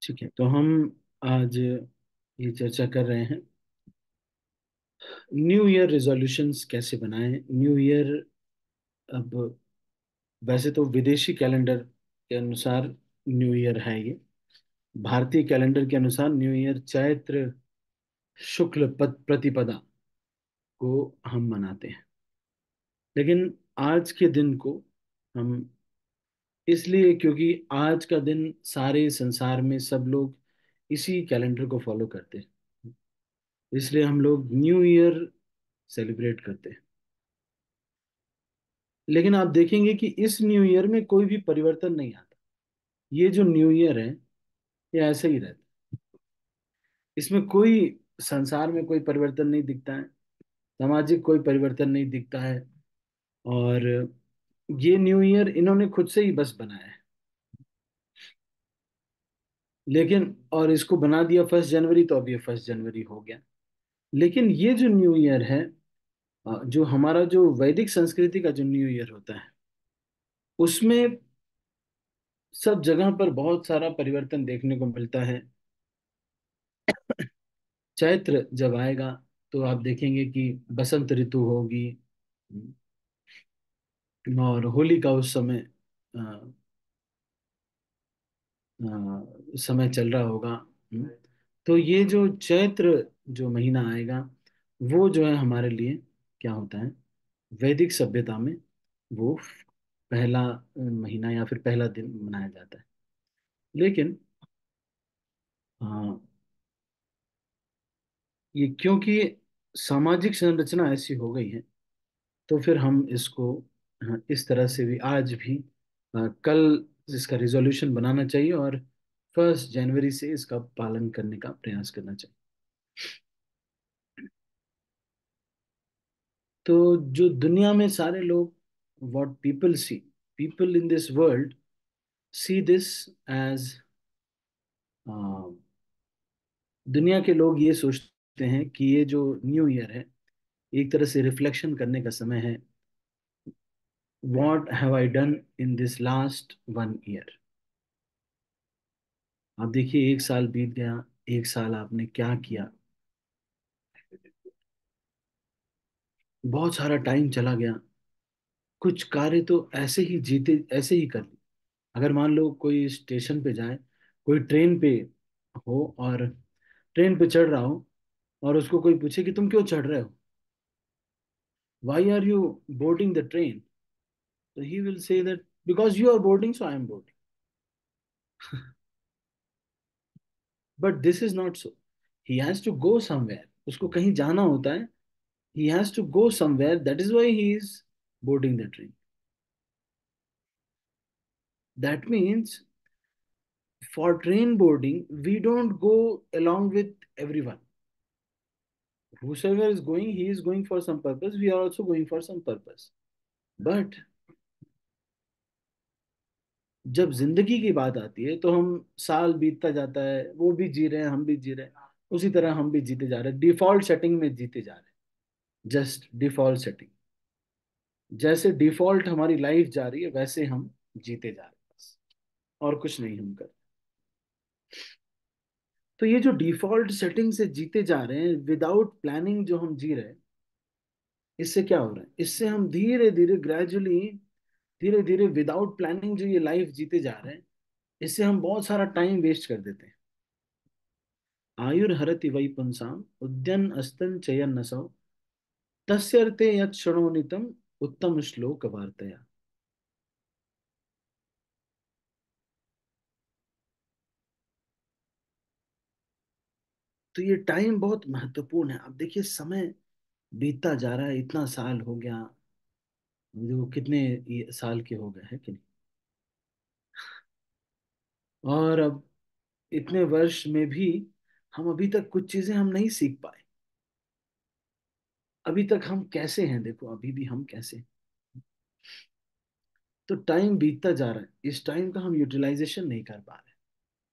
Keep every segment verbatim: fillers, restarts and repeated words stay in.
ठीक है, तो हम आज ये चर्चा कर रहे हैं न्यू ईयर रेजोल्यूशंस कैसे बनाएं। न्यू ईयर, अब वैसे तो विदेशी कैलेंडर के अनुसार न्यू ईयर है ये। भारतीय कैलेंडर के अनुसार न्यू ईयर चैत्र शुक्ल पत- प्रतिपदा को हम मनाते हैं। लेकिन आज के दिन को हम इसलिए, क्योंकि आज का दिन सारे संसार में सब लोग इसी कैलेंडर को फॉलो करते हैं, इसलिए हम लोग न्यू ईयर सेलिब्रेट करते हैं। लेकिन आप देखेंगे कि इस न्यू ईयर में कोई भी परिवर्तन नहीं आता। ये जो न्यू ईयर है, ये ऐसे ही रहता है। इसमें कोई, संसार में कोई परिवर्तन नहीं दिखता है, सामाजिक कोई परिवर्तन नहीं दिखता है। और ये न्यू ईयर इन्होंने खुद से ही बस बनाया है। लेकिन और इसको बना दिया फर्स्ट जनवरी, तो अब ये फर्स्ट जनवरी हो गया। लेकिन ये जो न्यू ईयर है, अ, जो हमारा जो वैदिक संस्कृति का जो न्यू ईयर होता है, उसमें सब जगह पर बहुत सारा परिवर्तन देखने को मिलता है। चैत्र जब आएगा तो आप देखेंगे कि बसंत ऋतु होगी। और होली का उस समय अ, अ, समय चल रहा होगा। हम्म। तो ये जो चैत्र जो महीना आएगा, वो जो है हमारे लिए क्या होता है, वैदिक सभ्यता में वो पहला अ, महीना या फिर पहला दिन मनाया जाता है। लेकिन अ, ये क्योंकि सामाजिक संरचना ऐसी हो गई है, तो फिर हम इसको अ, इस तरह से भी आज भी अ, कल इसका रिजोल्यूशन बनाना चाहिए और फर्स्ट जनवरी से इसका पालन करने का प्रयास करना चाहिए। तो जो दुनिया में सारे लोग, what people see, people in this world see this age, दुनिया के लोग ये सोचते हैं कि ये जो न्यू ईयर है, एक तरह से रिफ्लेक्शन करने का समय है। What have I done in this last one year. आप देखिए, एक साल बीत गया, एक साल आपने क्या किया। बहुत सारा टाइम चला गया, कुछ कार्य तो ऐसे ही जीते ऐसे ही कर लिए। अगर मान लो कोई स्टेशन पे जाए, कोई ट्रेन पे हो और ट्रेन पे चढ़ रहा हो, और उसको कोई पूछे कि तुम क्यों चढ़ रहे हो, why are you boarding the train, तो he will say that because you are boarding so I am boarding. But this is not so. He has to go somewhere, उसको कहीं जाना होता है। He has to go somewhere, that is why he is boarding the train. That means for train boarding, we don't go along with everyone. Whosoever is going, he is going for some purpose. We are also going for some purpose. But जब जिंदगी की बात आती है, तो हम साल बीतता जाता है, वो भी जी रहे हैं, हम भी जी रहे हैं, उसी तरह हम भी जीते जा रहे हैं, डिफॉल्ट सेटिंग में जीते जा रहे हैं। जस्ट डिफॉल्ट सेटिंग, जैसे डिफॉल्ट हमारी लाइफ जा रही है, वैसे हम जीते जा रहे हैं, बस। और कुछ नहीं हम कर। तो ये जो डिफॉल्ट सेटिंग से जीते जा रहे हैं, विदाउट प्लानिंग जो हम जी रहे हैं, इससे क्या हो रहा है, इससे हम धीरे धीरे ग्रेजुअली, धीरे धीरे विदाउट प्लानिंग जो ये लाइफ जीते जा रहे हैं, इससे हम बहुत सारा टाइम वेस्ट कर देते हैं। आयुर्हरति वै पुंसाम उद्यन अस्तन चयन नसौ तस्यर्थे यत् शृणोनितम उत्तम श्लोक वार्तया। तो ये टाइम बहुत महत्वपूर्ण है। अब देखिए, समय बीतता जा रहा है, इतना साल हो गया। जो कितने ये साल के हो गए हैं कि नहीं। और अब इतने वर्ष में भी हम अभी तक कुछ चीजें हम नहीं सीख पाए। अभी तक हम कैसे हैं, देखो अभी भी हम कैसे हैं। तो टाइम बीतता जा रहा है, इस टाइम का हम यूटिलाइजेशन नहीं कर पा रहे।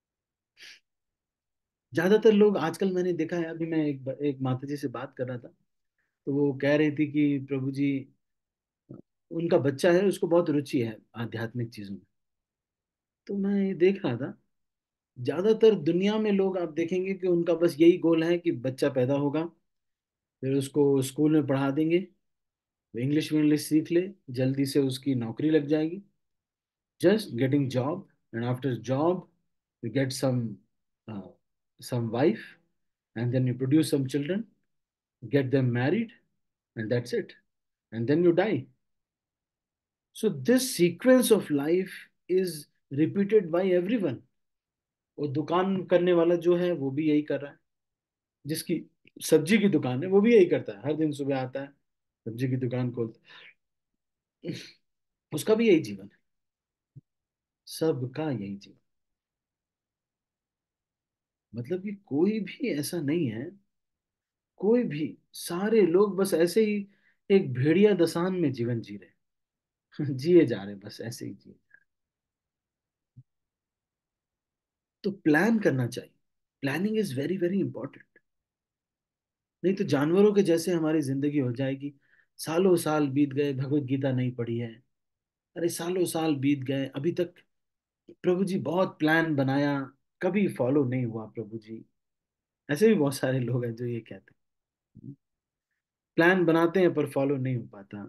ज्यादातर लोग आजकल, मैंने देखा है, अभी मैं एक एक माता जी से बात कर रहा था, तो वो कह रही थी कि प्रभु जी, उनका बच्चा है, उसको बहुत रुचि है आध्यात्मिक चीजों में। तो मैं ये देख रहा था, ज्यादातर दुनिया में लोग आप देखेंगे कि उनका बस यही गोल है कि बच्चा पैदा होगा, फिर उसको स्कूल में पढ़ा देंगे, वो इंग्लिश में इंग्लिश सीख ले, जल्दी से उसकी नौकरी लग जाएगी, just getting job, and after job you get some uh, some wife, and then you produce some children, get them married, and that's it, and then you die. So this sequence of life is repeated by everyone. और दुकान करने वाला जो है वो भी यही कर रहा है, जिसकी सब्जी की दुकान है वो भी यही करता है, हर दिन सुबह आता है, सब्जी की दुकान खोलता है, उसका भी यही जीवन है, सबका यही जीवन। मतलब कि कोई भी ऐसा नहीं है, कोई भी, सारे लोग बस ऐसे ही एक भेड़िया दशान में जीवन जी रहे जिए जा रहे, बस ऐसे ही जिए। तो प्लान करना चाहिए, planning is very very important. नहीं तो जानवरों के जैसे हमारी जिंदगी हो जाएगी, सालों साल बीत गए, भगवत गीता नहीं पढ़ी है, अरे सालों साल बीत गए अभी तक, प्रभु जी बहुत प्लान बनाया, कभी फॉलो नहीं हुआ प्रभु जी। ऐसे भी बहुत सारे लोग हैं जो ये कहते हैं, प्लान बनाते हैं पर फॉलो नहीं हो पाता।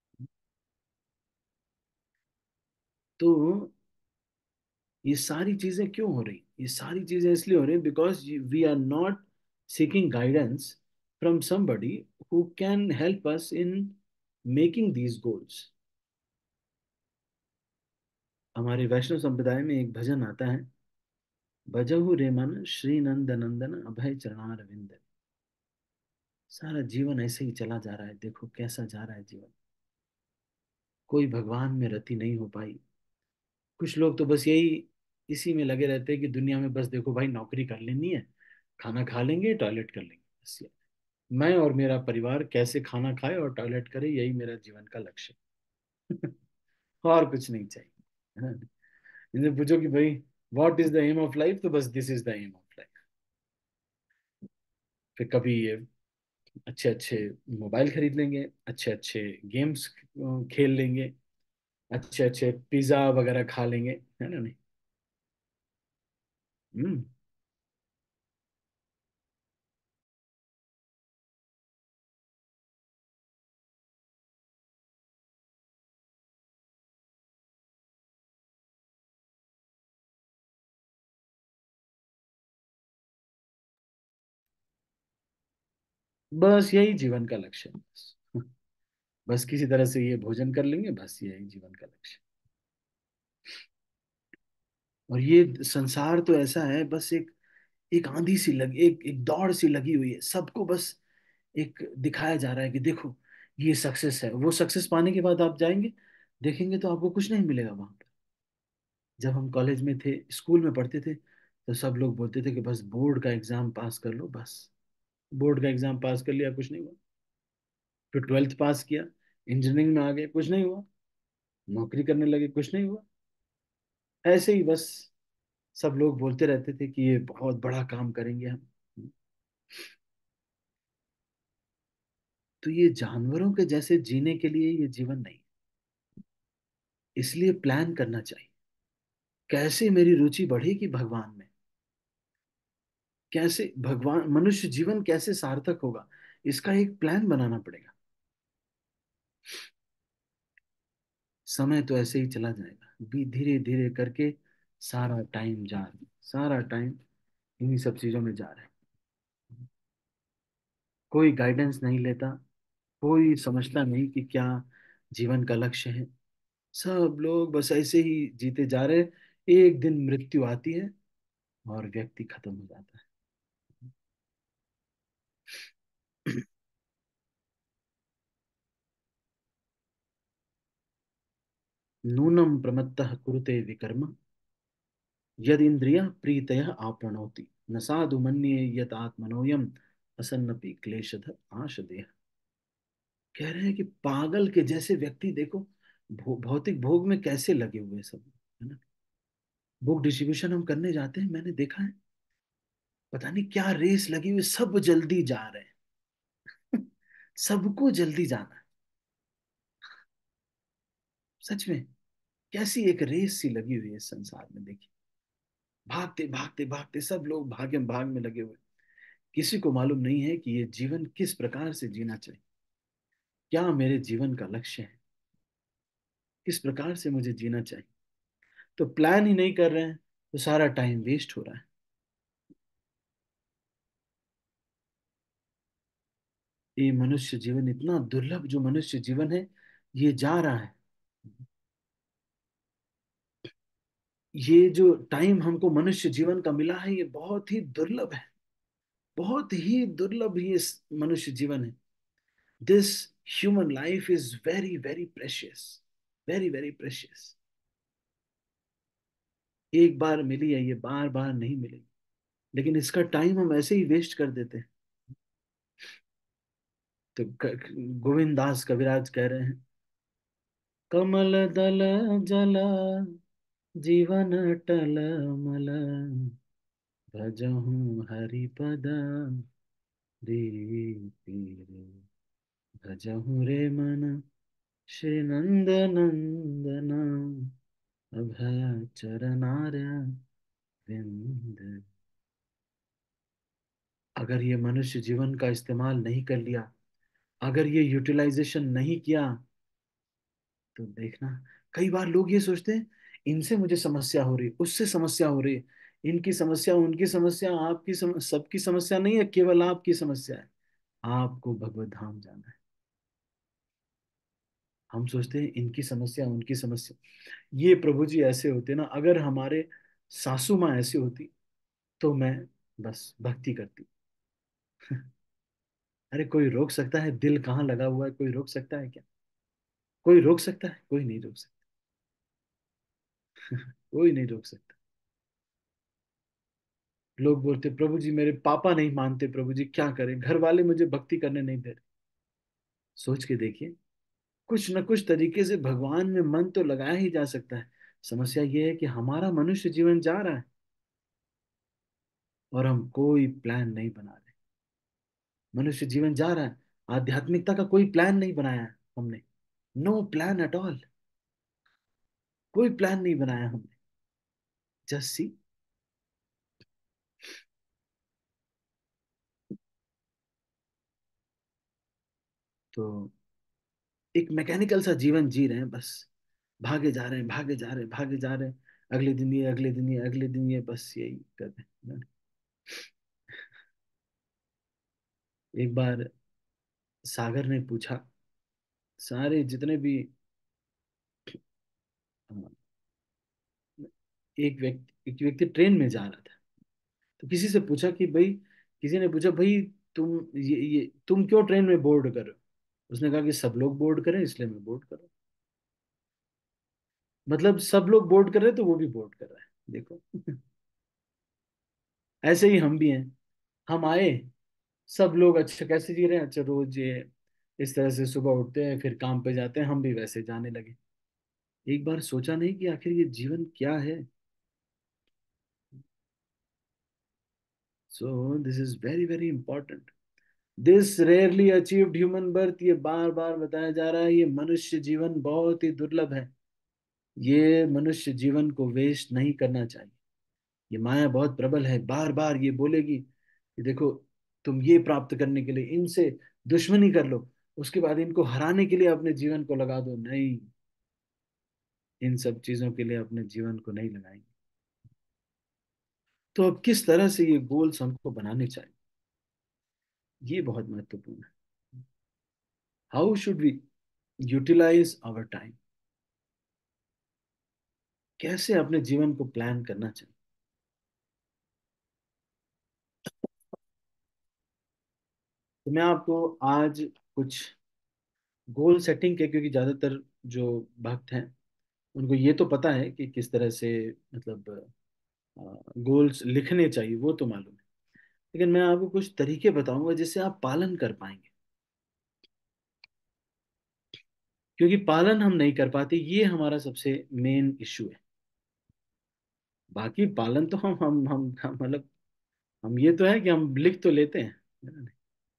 तो ये सारी चीजें क्यों हो रही, ये सारी चीजें इसलिए हो रही because we are not seeking guidance from somebody who can help us in making these goals। हमारे वैष्णव संप्रदाय में एक भजन आता है, भजहु रे मन श्री नंद नंदन अभय चरणार विंद। सारा जीवन ऐसे ही चला जा रहा है, देखो कैसा जा रहा है जीवन, कोई भगवान में रति नहीं हो पाई। कुछ लोग तो बस यही इसी में लगे रहते हैं कि दुनिया में बस देखो भाई नौकरी कर लेनी है, खाना खा लेंगे, टॉयलेट कर लेंगे, बस ये, मैं और मेरा परिवार कैसे खाना खाए और टॉयलेट करे, यही मेरा जीवन का लक्ष्य है। और कुछ नहीं चाहिए, है ना? इनसे पूछो कि भाई what is the aim of life, तो बस this is the aim of life. फिर कभी ये अच्छे अच्छे मोबाइल खरीद लेंगे, अच्छे अच्छे गेम्स खेल लेंगे, अच्छे अच्छे पिज्जा वगैरह खा लेंगे, है ना? नहीं। हम्म। बस यही जीवन का लक्ष्य है, बस बस किसी तरह से ये भोजन कर लेंगे, बस यही जीवन का लक्ष्य। और ये संसार तो ऐसा है, बस एक एक आंधी सी लगी, एक एक दौड़ सी लगी हुई है, सबको बस एक दिखाया जा रहा है कि देखो ये सक्सेस है, वो सक्सेस पाने के बाद आप जाएंगे, देखेंगे तो आपको कुछ नहीं मिलेगा वहां पर। जब हम कॉलेज में थे, स्कूल में पढ़ते थे, तो सब लोग बोलते थे कि बस बोर्ड का एग्जाम पास कर लो, बस बोर्ड का एग्जाम पास कर लिया, कुछ नहीं हुआ। फिर ट्वेल्थ पास किया, इंजीनियरिंग में आ गए, कुछ नहीं हुआ, नौकरी करने लगे, कुछ नहीं हुआ। ऐसे ही बस सब लोग बोलते रहते थे कि ये बहुत बड़ा काम करेंगे हम। तो ये जानवरों के जैसे जीने के लिए ये जीवन नहीं, इसलिए प्लान करना चाहिए, कैसे मेरी रुचि बढ़ेगी भगवान में, कैसे भगवान, मनुष्य जीवन कैसे सार्थक होगा, इसका एक प्लान बनाना पड़ेगा। समय तो ऐसे ही चला जाएगा, भी धीरे धीरे करके सारा टाइम जा रहा है, सारा टाइम इन्हीं सब चीजों में जा रहा है। कोई गाइडेंस नहीं लेता, कोई समझता नहीं कि क्या जीवन का लक्ष्य है, सब लोग बस ऐसे ही जीते जा रहे हैं। एक दिन मृत्यु आती है और व्यक्ति खत्म हो जाता है। नूनम प्रमत्तः कुरुते विकर्म, यद इंद्रिय प्रीतय आपनोति, न साधु मन्ये यत आत्मनोयम असन्नपि क्लेशध आशदेह। कह रहे हैं कि पागल के जैसे व्यक्ति देखो, भौ, भौतिक भोग में कैसे लगे हुए सब, है ना? बुक डिस्ट्रीब्यूशन हम करने जाते हैं, मैंने देखा है, पता नहीं क्या रेस लगी हुई, सब जल्दी जा रहे हैं। सबको जल्दी जाना है, सच में कैसी एक रेस सी लगी हुई है इस संसार में, देखिए। भागते भागते भागते सब लोग भागे भाग में लगे हुए। किसी को मालूम नहीं है कि ये जीवन किस प्रकार से जीना चाहिए, क्या मेरे जीवन का लक्ष्य है, किस प्रकार से मुझे जीना चाहिए। तो प्लान ही नहीं कर रहे हैं, तो सारा टाइम वेस्ट हो रहा है। ये मनुष्य जीवन इतना दुर्लभ जो मनुष्य जीवन है, ये जा रहा है। ये जो टाइम हमको मनुष्य जीवन का मिला है, ये बहुत ही दुर्लभ है। बहुत ही दुर्लभ ये इस मनुष्य जीवन है। This human life is very very precious, very very precious. एक बार मिली है, ये बार बार नहीं मिलेगी। लेकिन इसका टाइम हम ऐसे ही वेस्ट कर देते हैं। तो क- गोविंद दास कविराज कह रहे हैं, कमल दल जल जीवन टल मल, भजहूँ हरिपद दीपिरे, भजहूँ रे मन श्री नंद नंदन, अभय चरनार्य विंद। अगर ये मनुष्य जीवन का इस्तेमाल नहीं कर लिया, अगर ये यूटिलाइजेशन नहीं किया, तो देखना, कई बार लोग ये सोचते हैं इनसे मुझे समस्या हो रही, उससे समस्या हो रही, इनकी समस्या उनकी समस्या, आपकी सम, सबकी समस्या नहीं है, केवल आपकी समस्या है। आपको भगवत धाम जाना है। हम सोचते हैं इनकी समस्या उनकी समस्या। ये प्रभु जी ऐसे होते ना, अगर हमारे सासू माँ ऐसी होती, तो मैं बस भक्ति करती। अरे कोई रोक सकता है? दिल कहाँ लगा हुआ है, कोई रोक सकता है क्या? कोई रोक सकता है? कोई नहीं रोक सकता। कोई नहीं रोक सकता। लोग बोलते प्रभु जी मेरे पापा नहीं मानते, प्रभु जी क्या करें, घर वाले मुझे भक्ति करने नहीं दे रहे। सोच के देखिए, कुछ न कुछ तरीके से भगवान में मन तो लगाया ही जा सकता है। समस्या ये है कि हमारा मनुष्य जीवन जा रहा है और हम कोई प्लान नहीं बना रहे। मनुष्य जीवन जा रहा है, आध्यात्मिकता का कोई प्लान नहीं बनाया है हमने। No plan at all. कोई प्लान नहीं बनाया हमने। Just see. तो एक मैकेनिकल सा जीवन जी रहे हैं बस। भागे जा रहे हैं, भागे जा रहे हैं, भागे जा रहे हैं। अगले दिन ये, अगले दिन ये, अगले दिन ये, बस यही कर रहे हैं। एक बार सागर ने पूछा, सारे जितने भी अ, एक व्यक्ति एक व्यक्ति ट्रेन में जा रहा था। तो किसी से पूछा कि भाई, किसी ने पूछा भाई, तुम ये ये तुम क्यों ट्रेन में बोर्ड कर रहे हो? उसने कहा कि सब लोग बोर्ड करें इसलिए मैं बोर्ड कर रहा हूँ। मतलब सब लोग बोर्ड कर रहे हैं, तो वो भी बोर्ड कर रहा है, देखो। ऐसे ही हम भी हैं। हम आए, सब लोग अच्छा कैसे जी रहे हैं, अच्छा रोज ये इस तरह से सुबह उठते हैं फिर काम पे जाते हैं, हम भी वैसे जाने लगे। एक बार सोचा नहीं कि आखिर ये जीवन क्या है। So this is very very important. This rarely achieved human birth, ये बार बार बताया जा रहा है, ये मनुष्य जीवन बहुत ही दुर्लभ है। ये मनुष्य जीवन को वेस्ट नहीं करना चाहिए। ये माया बहुत प्रबल है, बार बार ये बोलेगी कि देखो, तुम ये प्राप्त करने के लिए इनसे दुश्मनी कर लो, उसके बाद इनको हराने के लिए अपने जीवन को लगा दो। नहीं, इन सब चीजों के लिए अपने जीवन को नहीं लगाएंगे। तो अब किस तरह से ये गोल्स हमको बनाने चाहिए, ये बहुत महत्वपूर्ण है। How should we utilise our time? कैसे अपने जीवन को प्लान करना चाहिए? तो मैं आपको आज कुछ गोल सेटिंग के, क्योंकि ज्यादातर जो भक्त हैं उनको ये तो पता है कि किस तरह से, मतलब गोल्स लिखने चाहिए, वो तो मालूम है। लेकिन मैं आपको कुछ तरीके बताऊंगा जिससे आप पालन कर पाएंगे। क्योंकि पालन हम नहीं कर पाते, ये हमारा सबसे मेन इश्यू है। बाकी पालन तो हम हम हम हम- मतलब हम, ये तो है कि हम लिख तो लेते हैं, है ना?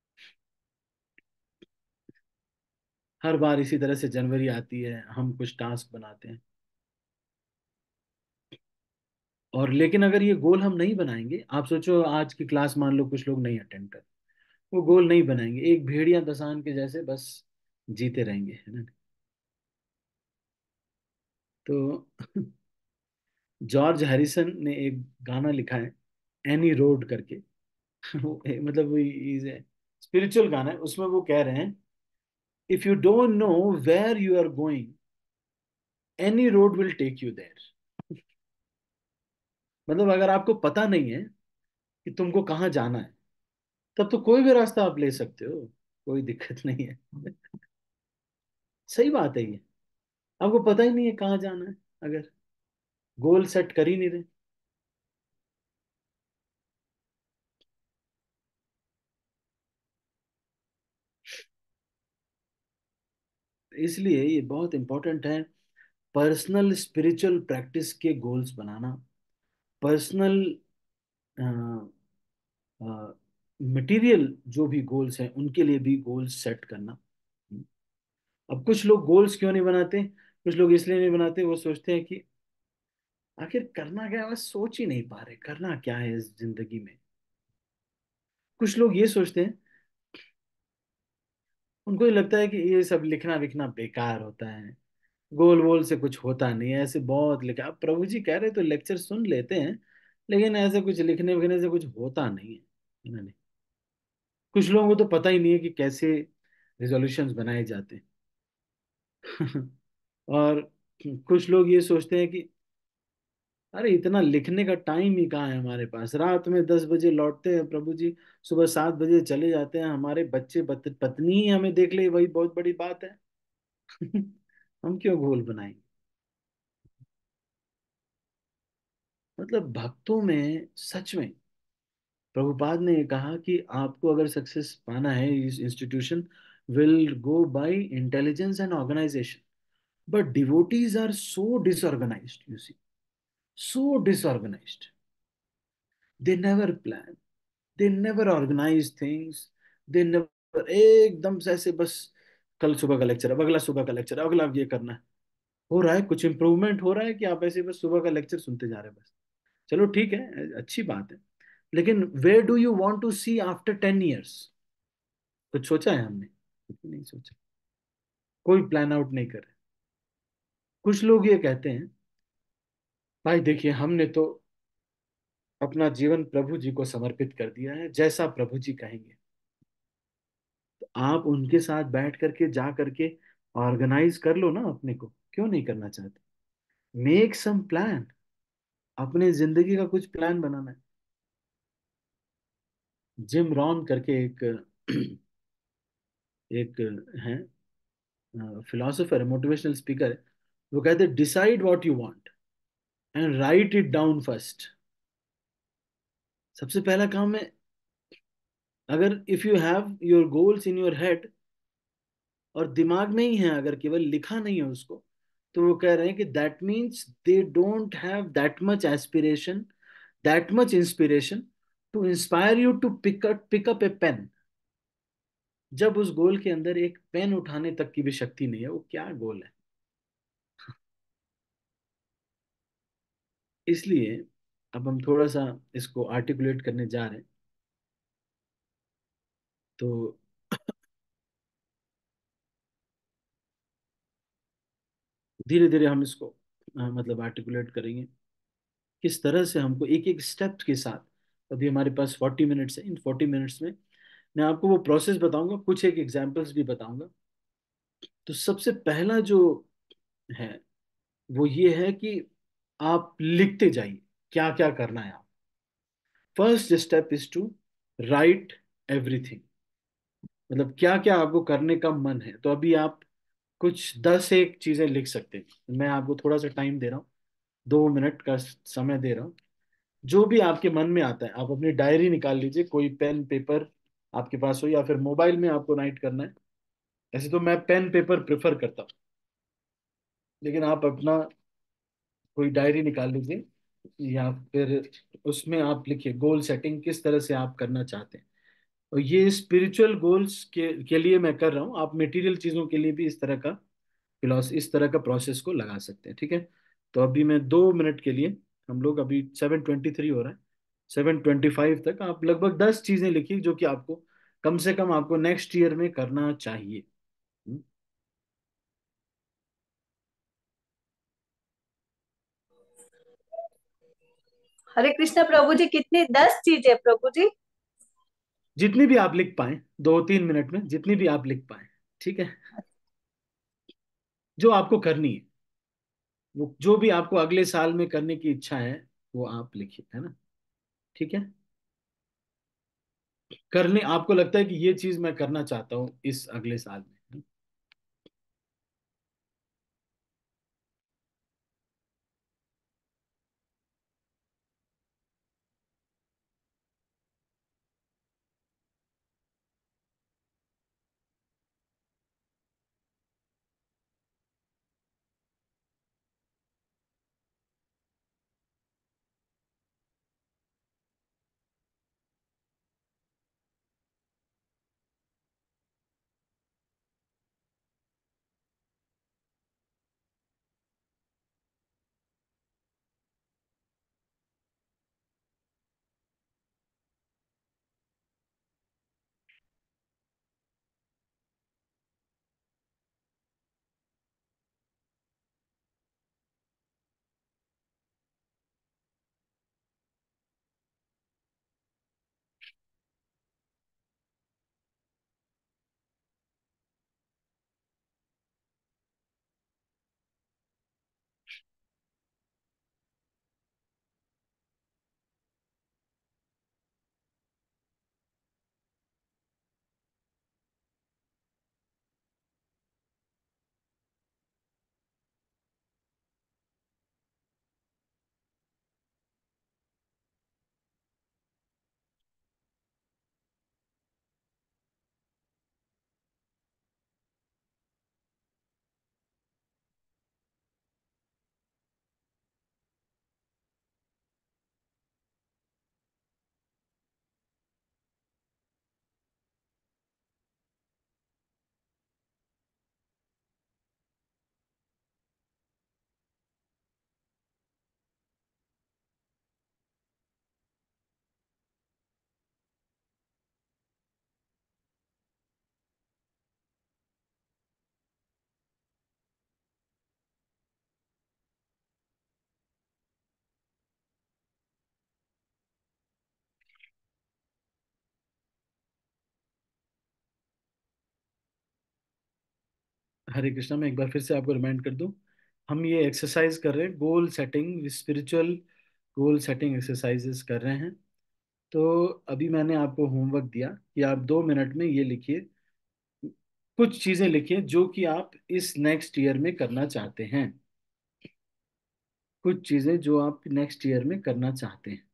हर बार इसी तरह से जनवरी आती है, हम कुछ टास्क बनाते हैं और लेकिन अगर ये गोल हम नहीं बनाएंगे, आप सोचो आज की क्लास मान लो कुछ लोग नहीं अटेंड कर, वो गोल नहीं बनाएंगे, एक भेड़िया दसान के जैसे बस जीते रहेंगे, है ना। तो जॉर्ज हैरिसन ने एक गाना लिखा है, एनी रोड करके। वो ए- मतलब वो इज स्पिरिचुअल गाना है, उसमें वो कह रहे हैं, if you don't know where you are going, any road will take you there. मतलब अगर आपको पता नहीं है कि तुमको कहाँ जाना है, तब तो कोई भी रास्ता आप ले सकते हो, कोई दिक्कत नहीं है। सही बात है ये। आपको पता ही नहीं है कहाँ जाना है, अगर गोल सेट कर ही नहीं रहे। इसलिए ये बहुत इंपॉर्टेंट है, पर्सनल स्पिरिचुअल प्रैक्टिस के गोल्स बनाना, पर्सनल मटेरियल जो भी गोल्स हैं उनके लिए भी गोल्स सेट करना। अब कुछ लोग गोल्स क्यों नहीं बनाते, कुछ लोग इसलिए नहीं बनाते, वो सोचते हैं कि आखिर करना क्या है, बस सोच ही नहीं पा रहे करना क्या है इस जिंदगी में। कुछ लोग ये सोचते हैं, उनको ये लगता है कि ये सब लिखना विखना बेकार होता है, गोल वोल से कुछ होता नहीं है, ऐसे बहुत लिखा, अब प्रभु जी कह रहे तो लेक्चर सुन लेते हैं, लेकिन ऐसे कुछ लिखने विखने से कुछ होता नहीं है, है ना नहीं। कुछ लोगों को तो पता ही नहीं है कि कैसे रिजोल्यूशंस बनाए जाते हैं। और कुछ लोग ये सोचते हैं कि अरे इतना लिखने का टाइम ही कहाँ है हमारे पास, रात में दस बजे लौटते हैं प्रभु जी, सुबह सात बजे चले जाते हैं, हमारे बच्चे बत, पत्नी ही हमें देख ले वही बहुत बड़ी बात है। हम क्यों गोल बनाएंगे। मतलब भक्तों में सच में प्रभुपाद ने कहा कि आपको अगर सक्सेस पाना है, this institution will go by intelligence and organisation, but devotees are so disorganised, you see, so disorganised, they never plan, they never organise things, they never, एकदम से ऐसे बस, कल सुबह का लेक्चर, अब अगला सुबह का लेक्चर, अगला ये करना है, हो रहा है कुछ इंप्रूवमेंट हो रहा है कि आप ऐसे बस सुबह का लेक्चर सुनते जा रहे हैं बस। चलो ठीक है, अच्छी बात है, लेकिन where do you want to see after ten years, कुछ सोचा है हमने, कुछ भी नहीं सोचा, कोई प्लान आउट नहीं कर रहे। कुछ लोग ये कहते हैं, भाई देखिए हमने तो अपना जीवन प्रभु जी को समर्पित कर दिया है, जैसा प्रभु जी कहेंगे। तो आप उनके साथ बैठ करके जा करके ऑर्गेनाइज कर लो ना अपने को, क्यों नहीं करना चाहते, मेक सम प्लान, अपने जिंदगी का कुछ प्लान बनाना है। जिम रॉन करके एक एक है फिलोसोफर, मोटिवेशनल स्पीकर है, वो कहते हैं decide what you want and write it down first. सबसे पहला काम है, अगर if you have your goals in your head और दिमाग में ही है, अगर केवल लिखा नहीं है उसको, तो वो कह रहे हैं कि that means they don't have that much aspiration, that much inspiration to inspire you to pick pick up a pen. जब उस गोल के अंदर एक पेन उठाने तक की भी शक्ति नहीं है, वो क्या गोल है। इसलिए अब हम थोड़ा सा इसको आर्टिकुलेट करने जा रहे हैं। तो धीरे धीरे हम इसको अ, मतलब आर्टिकुलेट करेंगे, किस तरह से हमको एक एक स्टेप के साथ। अभी हमारे पास फोर्टी मिनट्स है, इन फोर्टी मिनट्स में मैं आपको वो प्रोसेस बताऊंगा, कुछ एक एग्जांपल्स भी बताऊंगा। तो सबसे पहला जो है वो ये है कि आप लिखते जाइए क्या क्या करना है आप। First step is to write everything, मतलब क्या क्या आपको करने का मन है, तो अभी आप कुछ दस एक चीजें लिख सकते हैं। मैं आपको थोड़ा सा टाइम दे रहा हूँ, दो मिनट का समय दे रहा हूँ। जो भी आपके मन में आता है आप अपनी डायरी निकाल लीजिए, कोई पेन पेपर आपके पास हो, या फिर मोबाइल में आपको राइट करना है। ऐसे तो मैं पेन पेपर प्रेफर करता हूँ, लेकिन आप अपना कोई डायरी निकाल लीजिए, या फिर उसमें आप लिखिए गोल सेटिंग किस तरह से आप करना चाहते हैं। और ये स्पिरिचुअल गोल्स के के लिए मैं कर रहा हूँ, आप मटेरियल चीज़ों के लिए भी इस तरह का फिलॉस इस तरह का प्रोसेस को लगा सकते हैं, ठीक है। तो अभी मैं दो मिनट के लिए हम लोग अभी सेवन ट्वेंटी थ्री हो रहा है, सेवन ट्वेंटी फाइव तक आप लगभग दस चीजें लिखिए जो कि आपको कम से कम आपको नेक्स्ट ईयर में करना चाहिए। हम्म। हरे कृष्णा प्रभु जी, कितनी दस चीजें प्रभु जी? जितनी भी आप लिख पाए, दो तीन मिनट में जितनी भी आप लिख पाए, ठीक है, जो आपको करनी है, वो जो भी आपको अगले साल में करने की इच्छा है वो आप लिखिए, है ना? ठीक है। करने आपको लगता है कि ये चीज मैं करना चाहता हूँ इस अगले साल में। हरे कृष्णा, मैं एक बार फिर से आपको रिमाइंड कर दूं, हम ये एक्सरसाइज कर रहे हैं, goal setting, spiritual goal setting exercises कर रहे हैं। तो अभी मैंने आपको होमवर्क दिया कि आप दो मिनट में ये लिखिए, कुछ चीजें लिखिए जो कि आप इस नेक्स्ट ईयर में करना चाहते हैं, कुछ चीजें जो आप नेक्स्ट ईयर में करना चाहते हैं।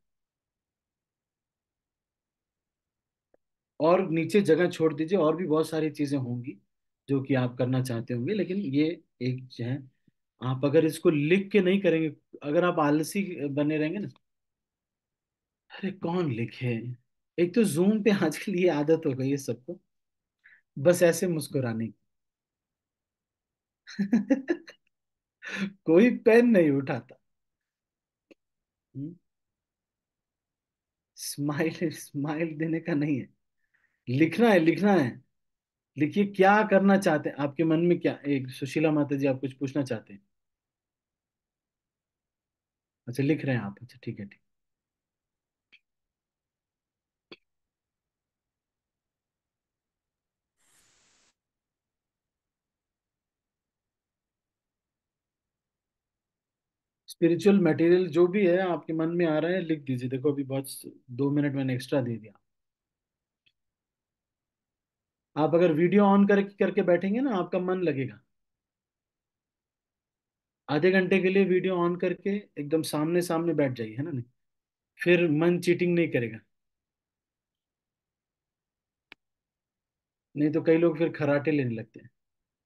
और नीचे जगह छोड़ दीजिए, और भी बहुत सारी चीजें होंगी जो कि आप करना चाहते होंगे, लेकिन ये एक जो है, आप अगर इसको लिख के नहीं करेंगे, अगर आप आलसी बने रहेंगे ना, अरे कौन लिखे। एक तो जूम पे आजकल ये आदत हो गई है सबको, बस ऐसे मुस्कुराने की। कोई पेन नहीं उठाता। स्माइल स्माइल देने का नहीं है, लिखना है, लिखना है। लिखिए क्या करना चाहते हैं, आपके मन में क्या, एक सुशीला माता जी आप कुछ पूछना चाहते हैं? अच्छा लिख रहे हैं आप, अच्छा ठीक है, ठीक। स्पिरिचुअल मटेरियल जो भी है आपके मन में आ रहा है लिख दीजिए, देखो अभी बहुत, दो मिनट मैंने एक्स्ट्रा दे दिया। आप अगर वीडियो ऑन करके करके बैठेंगे ना, आपका मन लगेगा। आधे घंटे के लिए वीडियो ऑन करके एकदम सामने सामने बैठ जाइए, है ना, नहीं फिर मन चीटिंग नहीं करेगा। नहीं तो कई लोग फिर खराटे लेने लगते हैं।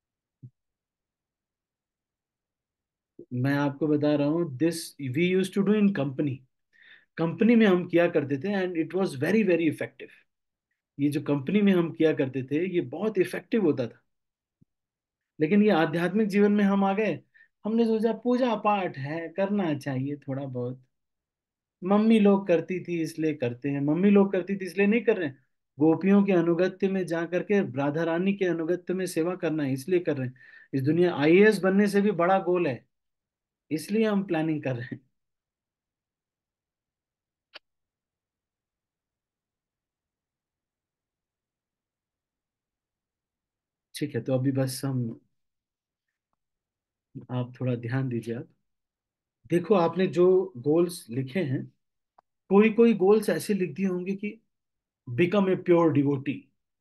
मैं आपको बता रहा हूँ, this we use to do in company, company में हम किया करते थे, and it was very very effective. ये जो कंपनी में हम किया करते थे ये बहुत इफेक्टिव होता था। लेकिन ये आध्यात्मिक जीवन में हम आ गए, हमने सोचा पूजा पाठ है, करना चाहिए थोड़ा बहुत। मम्मी लोग करती थी इसलिए करते हैं, मम्मी लोग करती थी इसलिए नहीं कर रहे हैं। गोपियों के अनुगत्य में जा करके राधा रानी के अनुगत्य में सेवा करना है इसलिए कर रहे हैं। इस दुनिया आई ए एस बनने से भी बड़ा गोल है, इसलिए हम प्लानिंग कर रहे हैं। ठीक है, तो अभी बस हम, आप थोड़ा ध्यान दीजिए। आप देखो, आपने जो गोल्स लिखे हैं, कोई कोई गोल्स ऐसे लिख दिए होंगे कि बिकम ए प्योर डिवोटी।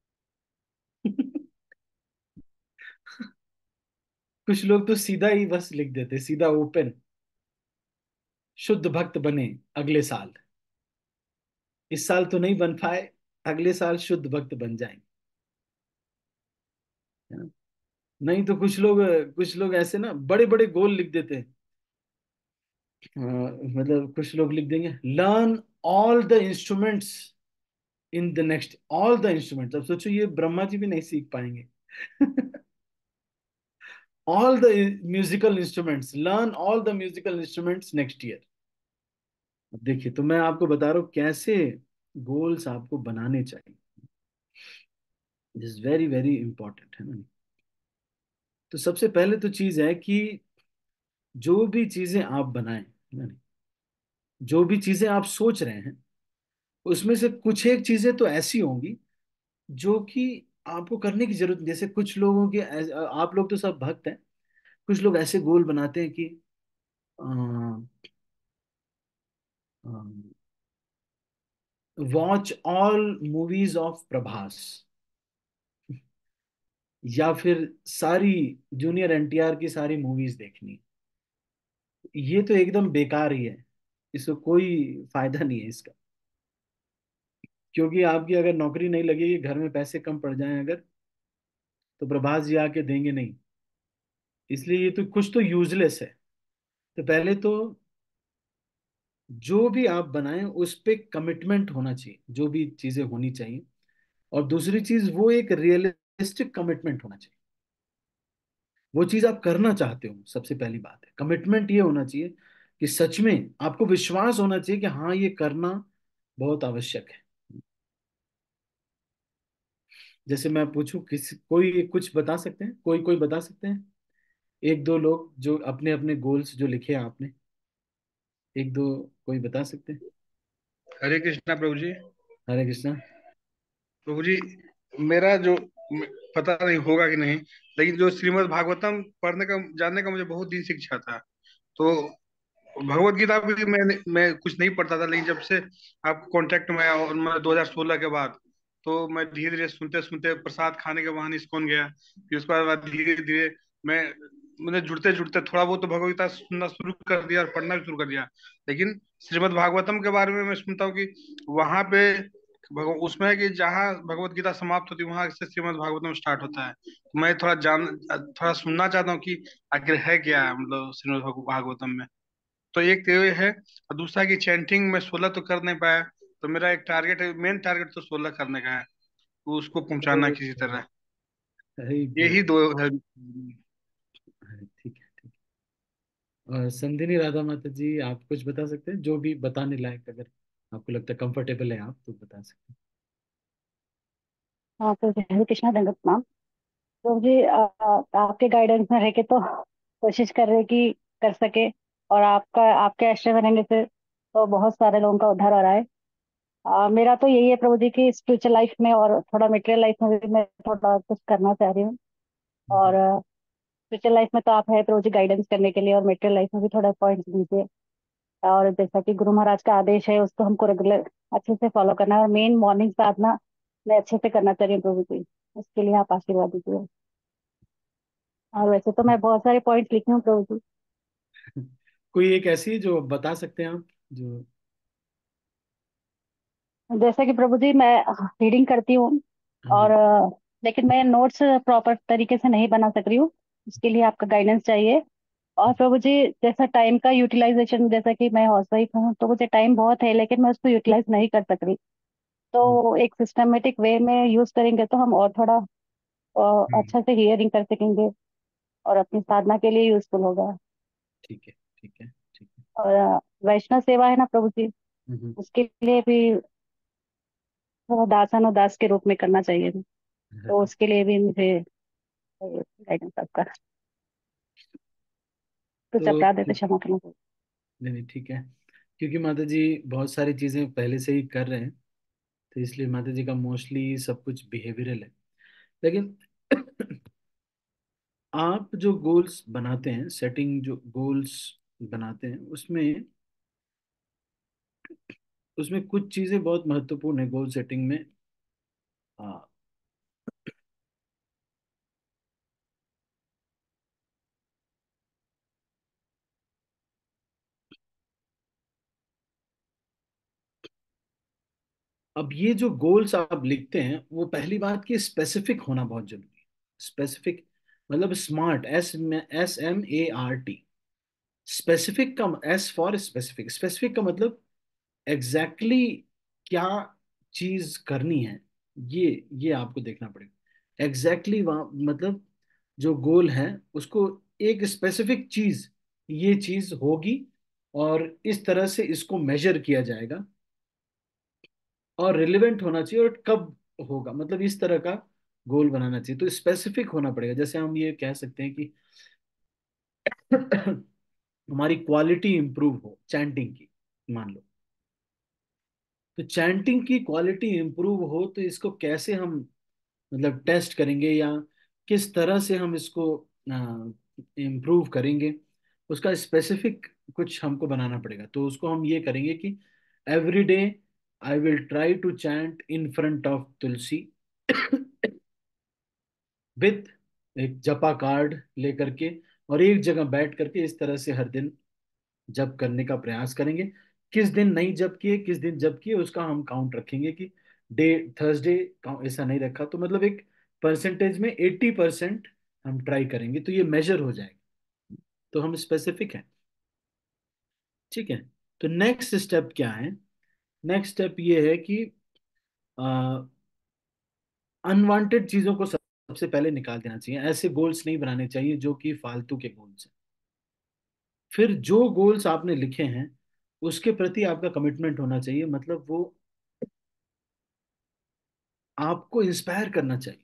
कुछ लोग तो सीधा ही बस लिख देते, सीधा ओपन, शुद्ध भक्त बने अगले साल। इस साल तो नहीं बन पाए, अगले साल शुद्ध भक्त बन जाएंगे, है ना? नहीं तो कुछ लोग, कुछ लोग ऐसे ना बड़े बड़े गोल लिख देते हैं। अ, मतलब कुछ लोग लिख देंगे, learn all the instruments in the next, all the instruments. अब सोचो, ये ब्रह्मा जी भी नहीं सीख पाएंगे। All the musical instruments, learn all the musical instruments next year. अब देखिए, तो मैं आपको बता रहा हूँ कैसे गोल्स आपको बनाने चाहिए। दिस वेरी वेरी इंपॉर्टेंट है ना। तो सबसे पहले तो चीज है कि जो भी चीजें आप बनाएं, है ना, जो भी चीजें आप सोच रहे हैं, उसमें से कुछ एक चीजें तो ऐसी होंगी जो कि आपको करने की जरूरत नहीं। जैसे कुछ लोगों के ऐस- आप लोग तो सब भक्त हैं, कुछ लोग ऐसे गोल बनाते हैं कि watch all movies of Prabhas, या फिर सारी जूनियर एन टी आर की सारी मूवीज देखनी। ये तो एकदम बेकार ही है, इसको कोई फायदा नहीं है इसका। क्योंकि आपकी अगर नौकरी नहीं लगेगी, घर में पैसे कम पड़ जाएं अगर, तो प्रभास जी आके देंगे नहीं। इसलिए ये तो कुछ तो यूजलेस है। तो पहले तो जो भी आप बनाएं उस पे कमिटमेंट होना चाहिए, जो भी चीजें होनी चाहिए। और दूसरी चीज, वो एक रियलिस्टिक कमिटमेंट होना चाहिए। वो चीज आप करना चाहते हो, सबसे पहली बात है कमिटमेंट ये होना चाहिए कि सच में आपको विश्वास होना चाहिए कि हाँ, ये करना बहुत आवश्यक है। जैसे मैं पूछूं, किस कोई कुछ बता सकते हैं, कोई कोई बता सकते हैं, एक दो लोग जो अपने अपने गोल्स जो लिखे हैं आपने, एक दो कोई बता सकते हैं? हरे कृष्णा प्रभु जी। हरे कृष्णा। प्रभु जी, मेरा जो म- पता नहीं होगा कि नहीं, लेकिन जो श्रीमद् भागवतम पढ़ने का जानने का मुझे बहुत दिन से इच्छा था। तो भगवत गीता भी मैं मैं कुछ नहीं पढ़ता था, लेकिन जब से आप कांटेक्ट में आया और मैं दो हज़ार सोलह के बाद, तो मैं धीरे धीरे सुनते सुनते प्रसाद खाने के बहाने इस्कॉन गया। फिर उसके बाद धीरे धीरे मैं मैंने जुड़ते जुड़ते थोड़ा बहुत तो भगवत गीता सुनना शुरू कर दिया और पढ़ना भी शुरू कर दिया। लेकिन श्रीमद् भागवतम के बारे में मैं सुनता हूँ कि वहां पे भगव उसमें है कि जहाँ भगवत गीता समाप्त होती है वहां से श्रीमद् भागवतम स्टार्ट होता है। तो मैं थोड़ा जान थोड़ा सुनना चाहता हूँ कि आखिर है क्या, मतलब श्रीमद् भागवतम में। तो एक तो ये है, और दूसरा कि चैंटिंग में सोलह तो कर नहीं पाया। तो मेरा एक टारगेट है, मेन टारगेट तो सोलह करने का है, तो उसको पहुंचाना किसी तरह। वेरी यही गुड। दो है। ठीक है, ठीक है। और संधिनी राधा माता जी, आप कुछ बता सकते हैं जो भी बताने लायक, अगर आपको लगता है कंफर्टेबल है आप तो बता सकते हाँ तो हरे कृष्णा दंडवत प्रणाम। तो मुझे आ, आपके गाइडेंस में रह के तो कोशिश कर रहे कि कर सके। और आपका आपके आश्रय में रहने से तो बहुत सारे लोगों का उद्धार हो रहा है। आ, मेरा तो यही है प्रभु जी की स्पिरिचुअल लाइफ में और थोड़ा मेटेरियल लाइफ में भी मैं थोड़ा कुछ करना चाह रही हूँ। और हैं। स्पिरिचुअल लाइफ में तो आप है प्रभु जी गाइडेंस करने के लिए, और मेटेरियल लाइफ में भी थोड़ा पॉइंट्स दीजिए। और जैसा कि गुरु महाराज का आदेश है उसको हमको रेगुलर अच्छे से फॉलो करना है, और मेन मॉर्निंग साधना मैं अच्छे से करना चाह रही हूँ प्रभु जी। उसके लिए आप आशीर्वाद दीजिए। और वैसे तो मैं बहुत सारे पॉइंट्स लिखी हूँ प्रभु जी। कोई एक ऐसी जो बता सकते हैं आप, जो। जैसे कि प्रभु जी मैं रीडिंग करती हूँ, हाँ और जी। अ, लेकिन मैं नोट्स प्रॉपर तरीके से नहीं बना सक रही हूँ। उसके लिए आपका गाइडेंस चाहिए। और प्रभु जी, जैसा टाइम का यूटिलाइजेशन, जैसा कि मैं हाउस वाइफ हूँ तो मुझे टाइम बहुत है लेकिन मैं उसको यूटिलाइज नहीं कर सक रही। तो एक सिस्टमेटिक वे में यूज करेंगे तो हम और थोड़ा अ, हम्म। अच्छा से हियरिंग कर सकेंगे, और अपनी साधना के लिए यूजफुल होगा। ठीक है, ठीक है, ठीक है। और अ, वैष्णव सेवा है ना प्रभु जी, हम्म। उसके लिए भी थोड़ा दासन और दास के रूप में करना चाहिए, तो उसके लिए भी मुझे गाइडेंस आपका कुछ तो अपराध है तो क्षमा करना चाहिए। नहीं नहीं, ठीक है। क्योंकि माता जी बहुत सारी चीजें पहले से ही कर रहे हैं, तो इसलिए माता जी का मोस्टली सब कुछ बिहेवियरल है। लेकिन आप जो गोल्स बनाते हैं, सेटिंग जो गोल्स बनाते हैं, उसमें उसमें कुछ चीजें बहुत महत्वपूर्ण है गोल सेटिंग में। हाँ। अब ये जो गोल्स आप लिखते हैं, वो पहली बात की स्पेसिफिक होना बहुत जरूरी है। स्पेसिफिक मतलब smart, S S M A R T. Specific का एस फॉर स्पेसिफिक। स्पेसिफिक का मतलब एग्जैक्टली exactly क्या चीज करनी है, ये ये आपको देखना पड़ेगा। एग्जैक्टली exactly वहाँ मतलब जो गोल है उसको एक स्पेसिफिक चीज, ये चीज होगी और इस तरह से इसको मेजर किया जाएगा, और रिलेवेंट होना चाहिए, और कब होगा, मतलब इस तरह का गोल बनाना चाहिए। तो स्पेसिफिक होना पड़ेगा। जैसे हम ये कह सकते हैं कि हमारी क्वालिटी इंप्रूव हो चैंटिंग की, मान लो। तो चैंटिंग की क्वालिटी इंप्रूव हो तो इसको कैसे हम मतलब टेस्ट करेंगे, या किस तरह से हम इसको इम्प्रूव करेंगे, उसका स्पेसिफिक कुछ हमको बनाना पड़ेगा। तो उसको हम ये करेंगे कि every day I will try to chant in front of Tulsi with एक जपा कार्ड लेकर के, और एक जगह बैठ करके इस तरह से हर दिन जप करने का प्रयास करेंगे। किस दिन नहीं जप किए, किस दिन जप किए, उसका हम काउंट रखेंगे कि डे थर्सडे ऐसा नहीं रखा, तो मतलब एक परसेंटेज में एट्टी परसेंट हम ट्राई करेंगे, तो ये मेजर हो जाएगा। तो हम स्पेसिफिक हैं। ठीक है। तो नेक्स्ट स्टेप क्या है? नेक्स्ट स्टेप ये है कि अनवांटेड चीजों को सबसे पहले निकाल देना चाहिए। ऐसे गोल्स नहीं बनाने चाहिए जो कि फालतू के गोल्स हैं। फिर जो गोल्स आपने लिखे हैं उसके प्रति आपका कमिटमेंट होना चाहिए, मतलब वो आपको इंस्पायर करना चाहिए।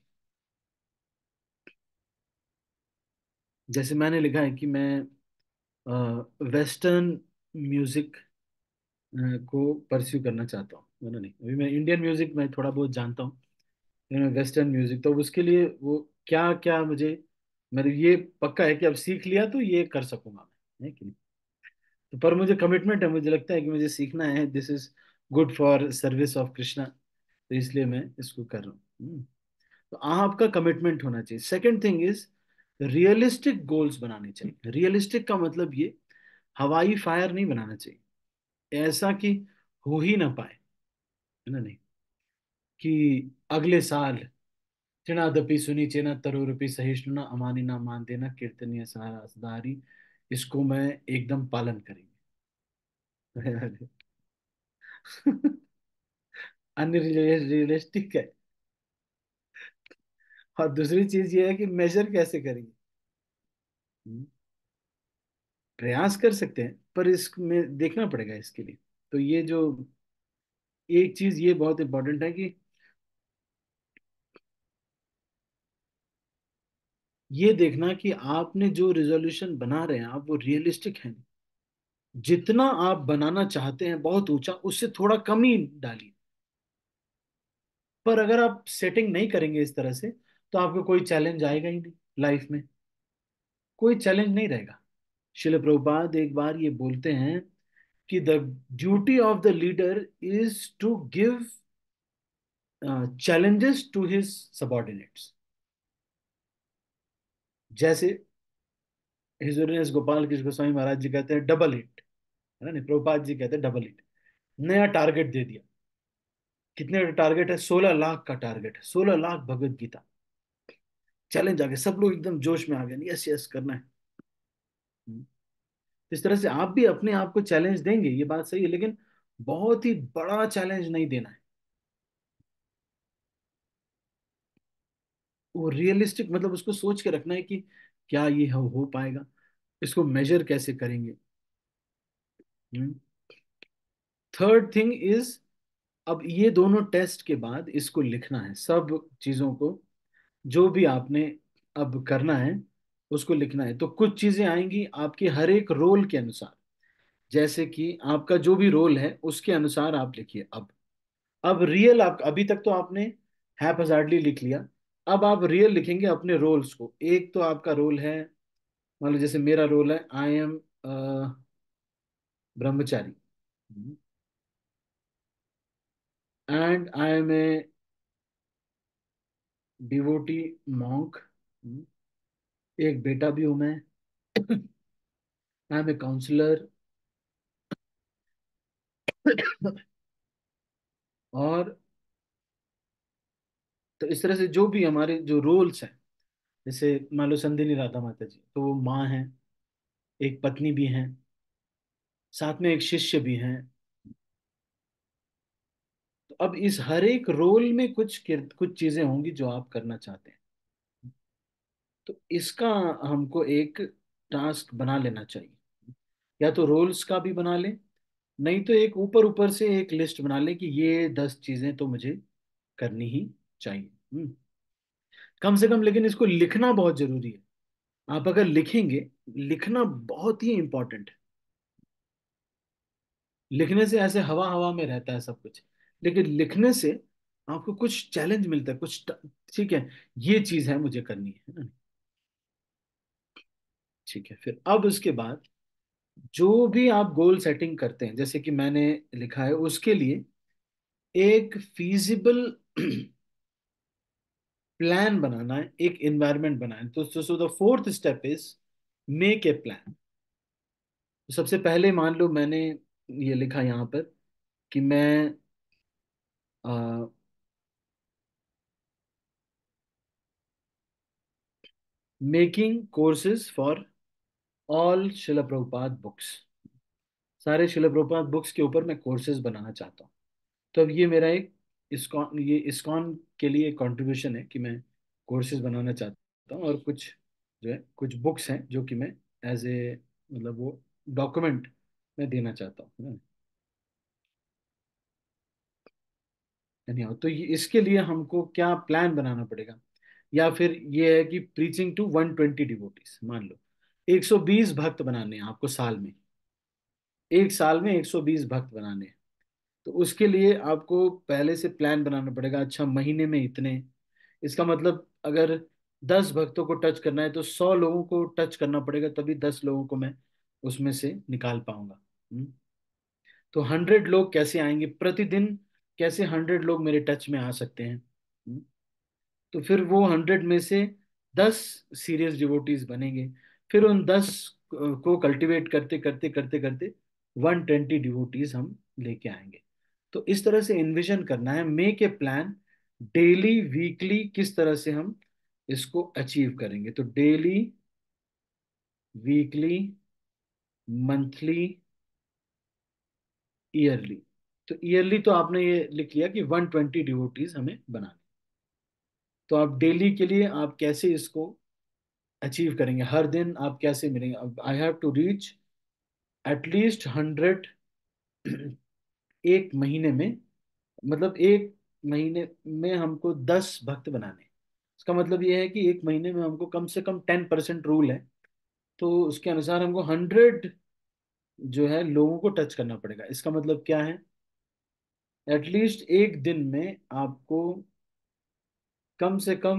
जैसे मैंने लिखा है कि मैं वेस्टर्न म्यूजिक को परस्यू करना चाहता हूँ, मैंने नहीं, अभी मैं इंडियन म्यूजिक में थोड़ा बहुत जानता हूँ, लेकिन वेस्टर्न म्यूजिक तो उसके लिए वो क्या क्या मुझे, मेरे ये पक्का है कि अब सीख लिया तो ये कर सकूंगा मैं, है कि नहीं? तो पर मुझे कमिटमेंट है, मुझे लगता है कि मुझे सीखना है, this is good for service of Krishna, तो इसलिए मैं इसको कर रहा हूँ। हम्म। तो आपका कमिटमेंट होना चाहिए। Second thing is realistic goals बनाने चाहिए। रियलिस्टिक का मतलब ये हवाई फायर नहीं बनाना चाहिए, ऐसा कि हो ही ना पाए, है ना? नहीं कि अगले साल चिणादपि सुनी चेना तरोरपि सहिष्णुना अमानी ना मान देना कीर्तनीय सहारा सदारी, इसको मैं एकदम पालन करेंगे। अनरियलिस्टिक है। और दूसरी चीज ये है कि मेजर कैसे करेंगे। हम्म, प्रयास कर सकते हैं पर इसमें देखना पड़ेगा इसके लिए। तो ये जो एक चीज ये बहुत इंपॉर्टेंट है कि ये देखना कि आपने जो रिजोल्यूशन बना रहे हैं आप वो रियलिस्टिक हैं। जितना आप बनाना चाहते हैं बहुत ऊंचा, उससे थोड़ा कम ही डालिए। पर अगर आप सेटिंग नहीं करेंगे इस तरह से, तो आपको कोई चैलेंज आएगा ही नहीं लाइफ में, कोई चैलेंज नहीं रहेगा। शिल प्रभुपाद एक बार ये बोलते हैं कि the duty of the leader is to give challenges to his subordinates. जैसे हिज ऑनेस्ट गोपाल कृष्ण गोस्वामी महाराज जी कहते हैं डबल हिट, है ना? नहीं, प्रभुपाद जी कहते हैं डबल हिट। नया टारगेट दे दिया। कितने का टारगेट है? सोलह लाख का टारगेट है, सोलह लाख भगवत गीता। चैलेंज आ गया, सब लोग एकदम जोश में आ गए, यस यस करना है। हम्म। इस तरह से आप भी अपने आप को चैलेंज देंगे, ये बात सही है, लेकिन बहुत ही बड़ा चैलेंज नहीं देना है। वो रियलिस्टिक मतलब उसको सोच के रखना है कि क्या ये हो, हो पाएगा, इसको मेजर कैसे करेंगे। थर्ड थिंग इज, अब ये दोनों टेस्ट के बाद इसको लिखना है, सब चीजों को जो भी आपने अब करना है उसको लिखना है। तो कुछ चीजें आएंगी आपके हर एक रोल के अनुसार, जैसे कि आपका जो भी रोल है उसके अनुसार आप लिखिए। अब अब रियल, आप अभी तक तो आपने हैप्पजार्डली लिख लिया, अब आप रियल लिखेंगे अपने रोल्स को। एक तो आपका रोल है, मान लो जैसे मेरा रोल है, I am brahmachari and I am a devotee monk, एक बेटा भी हूं मैं, आई एम ए काउंसलर, और तो इस तरह से जो भी हमारे जो रोल्स हैं, जैसे मान लो संदिनी राधा माता जी, तो वो माँ हैं, एक पत्नी भी हैं, साथ में एक शिष्य भी हैं। तो अब इस हर एक रोल में कुछ किर- कुछ चीजें होंगी जो आप करना चाहते हैं। तो इसका हमको एक टास्क बना लेना चाहिए, या तो रोल्स का भी बना ले, नहीं तो एक ऊपर ऊपर से एक लिस्ट बना ले कि ये दस चीजें तो मुझे करनी ही चाहिए। हम्म, कम से कम, लेकिन इसको लिखना बहुत जरूरी है। आप अगर लिखेंगे, लिखना बहुत ही इंपॉर्टेंट है। लिखने से ऐसे हवा हवा में रहता है सब कुछ, लेकिन लिखने से आपको कुछ चैलेंज मिलता है, कुछ ट- ठीक है, ये चीज है मुझे करनी है ना। ठीक है, फिर अब उसके बाद जो भी आप गोल सेटिंग करते हैं, जैसे कि मैंने लिखा है, उसके लिए एक फीजिबल प्लान बनाना है, एक एनवायरनमेंट बनाना है। तो so the fourth step is make a plan. सबसे पहले मान लो मैंने ये लिखा यहाँ पर कि मैं making courses for all Shila Prabhupada books, सारे शिला प्रभुपाद बुक्स के ऊपर मैं कोर्सेज बनाना चाहता हूँ। तो अब ये मेरा एक इस्कॉन, ये इस्कॉन के लिए कंट्रीब्यूशन है कि मैं कोर्सेज बनाना चाहता हूँ, और कुछ जो है कुछ बुक्स हैं जो कि मैं एज ए, मतलब वो डॉक्यूमेंट मैं देना चाहता हूँ। यानी तो ये इसके लिए हमको क्या प्लान बनाना पड़ेगा, या फिर ये है कि preaching to one twenty devotees, मान लो एक सौ बीस भक्त बनाने हैं आपको साल में, एक साल में एक सौ बीस भक्त बनाने हैं। तो उसके लिए आपको पहले से प्लान बनाना पड़ेगा। अच्छा, महीने में इतने, इसका मतलब अगर दस भक्तों को टच करना है तो सौ लोगों को टच करना पड़ेगा, तभी दस लोगों को मैं उसमें से निकाल पाऊंगा। हम्म, तो हंड्रेड लोग कैसे आएंगे प्रतिदिन, कैसे हंड्रेड लोग मेरे टच में आ सकते हैं। हम्म, तो फिर वो हंड्रेड में से दस सीरियस डिवोटीज बनेंगे, फिर उन दस को कल्टीवेट करते करते करते करते वन ट्वेंटी डिवोटीज हम लेके आएंगे। तो इस तरह से इन्विजन करना है, make a plan, daily weekly किस तरह से हम इसको अचीव करेंगे। तो डेली, वीकली, मंथली, ईयरली। तो ईयरली तो आपने ये लिख लिया कि वन ट्वेंटी डिवोटीज हमें बनाने। तो आप डेली के लिए आप कैसे इसको अचीव करेंगे, हर दिन आप कैसे मिलेंगे। अब I have to reach at least hundred एक महीने में, मतलब एक महीने में हमको दस भक्त बनाने हैं। इसका मतलब ये है कि एक महीने में हमको कम से कम टेन परसेंट रूल है, तो उसके अनुसार हमको हंड्रेड जो है लोगों को टच करना पड़ेगा। इसका मतलब क्या है, एटलीस्ट एक दिन में आपको कम से कम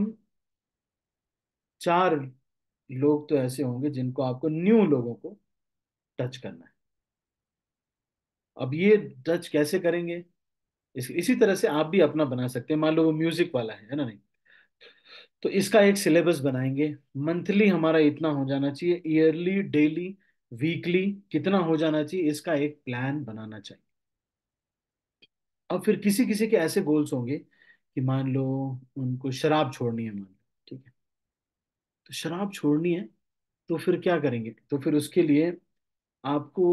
चार लोग तो ऐसे होंगे जिनको आपको, न्यू लोगों को टच करना है। अब ये टच कैसे करेंगे, इस, इसी तरह से आप भी अपना बना सकते हैं। मान लो वो म्यूजिक वाला है है ना, नहीं, तो इसका एक सिलेबस बनाएंगे। मंथली हमारा इतना हो जाना चाहिए, ईयरली, डेली, वीकली कितना हो जाना चाहिए, इसका एक प्लान बनाना चाहिए। अब फिर किसी किसी के ऐसे गोल्स होंगे कि मान लो उनको शराब छोड़नी है, मान लो, ठीक है, तो शराब छोड़नी है, तो फिर क्या करेंगे, तो फिर उसके लिए आपको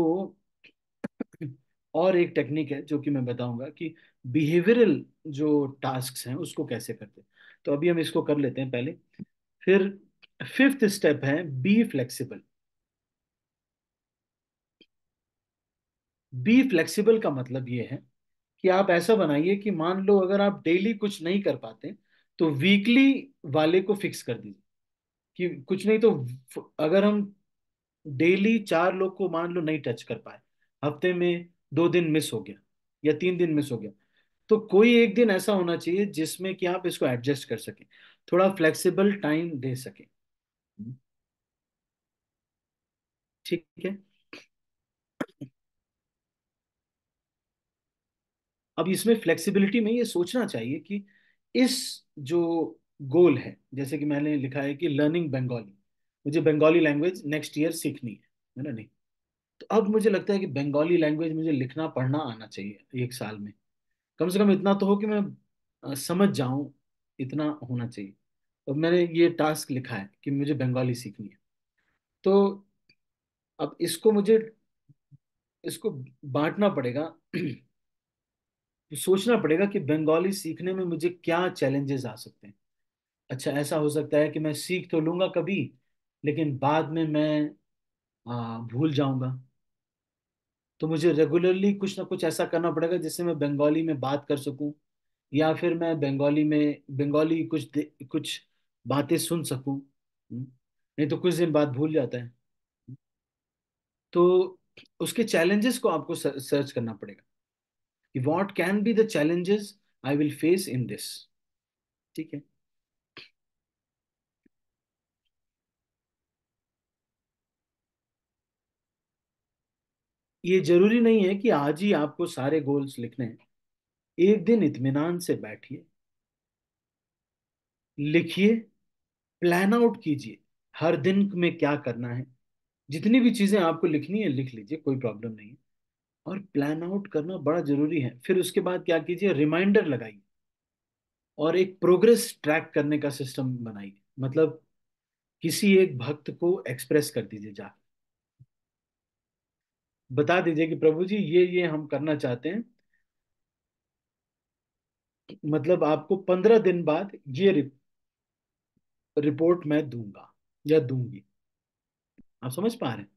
और एक टेक्निक है जो कि मैं बताऊंगा कि बिहेवियरल जो टास्क हैं उसको कैसे करते हैं। तो अभी हम इसको कर लेते हैं पहले। फिर फिफ्थ स्टेप है बी फ्लेक्सिबल। बी फ्लेक्सिबल का मतलब ये है कि आप ऐसा बनाइए कि मान लो अगर आप डेली कुछ नहीं कर पाते तो वीकली वाले को फिक्स कर दीजिए। कि कुछ नहीं तो फ- अगर हम डेली चार लोग को मान लो नहीं टच कर पाए, हफ्ते में दो दिन मिस हो गया या तीन दिन मिस हो गया, तो कोई एक दिन ऐसा होना चाहिए जिसमें कि आप इसको एडजस्ट कर सकें, थोड़ा फ्लेक्सिबल टाइम दे सकें। ठीक है। अब इसमें फ्लेक्सिबिलिटी में ये सोचना चाहिए कि इस जो गोल है, जैसे कि मैंने लिखा है कि लर्निंग बंगाली, मुझे बंगाली लैंग्वेज नेक्स्ट ईयर सीखनी है है ना नहीं। तो अब मुझे लगता है कि बंगाली लैंग्वेज मुझे लिखना पढ़ना आना चाहिए एक साल में, कम से कम इतना तो हो कि मैं अ, समझ जाऊं, इतना होना चाहिए। अब मैंने ये टास्क लिखा है कि मुझे बंगाली सीखनी है। तो अब इसको मुझे इसको बांटना पड़ेगा सोचना पड़ेगा कि बंगाली सीखने में मुझे क्या चैलेंजेस आ सकते हैं। अच्छा, ऐसा हो सकता है कि मैं सीख तो लूंगा कभी, लेकिन बाद में मैं आ, भूल जाऊंगा। तो मुझे रेगुलरली कुछ ना कुछ ऐसा करना पड़ेगा जिससे मैं बंगाली में बात कर सकूं, या फिर मैं बंगाली में बंगाली कुछ दे- कुछ बातें सुन सकूं। हम्म, नहीं तो कुछ दिन बाद भूल जाता है। तो उसके चैलेंजेस को आपको सर्च करना पड़ेगा कि what can be the challenges I will face in this. ठीक है। ये जरूरी नहीं है कि आज ही आपको सारे गोल्स लिखने हैं। एक दिन इत्मीनान से बैठिए, लिखिए, प्लान आउट कीजिए हर दिन में क्या करना है। जितनी भी चीजें आपको लिखनी है लिख लीजिए, कोई प्रॉब्लम नहीं है। और प्लान आउट करना बड़ा जरूरी है। फिर उसके बाद क्या कीजिए, रिमाइंडर लगाइए और एक प्रोग्रेस ट्रैक करने का सिस्टम बनाइए। मतलब किसी एक भक्त को एक्सप्रेस कर दीजिए, जा बता दीजिए कि प्रभु जी ये ये हम करना चाहते हैं। मतलब आपको पंद्रह दिन बाद ये रि, रिपोर्ट मैं दूंगा या दूंगी। आप समझ पा रहे हैं?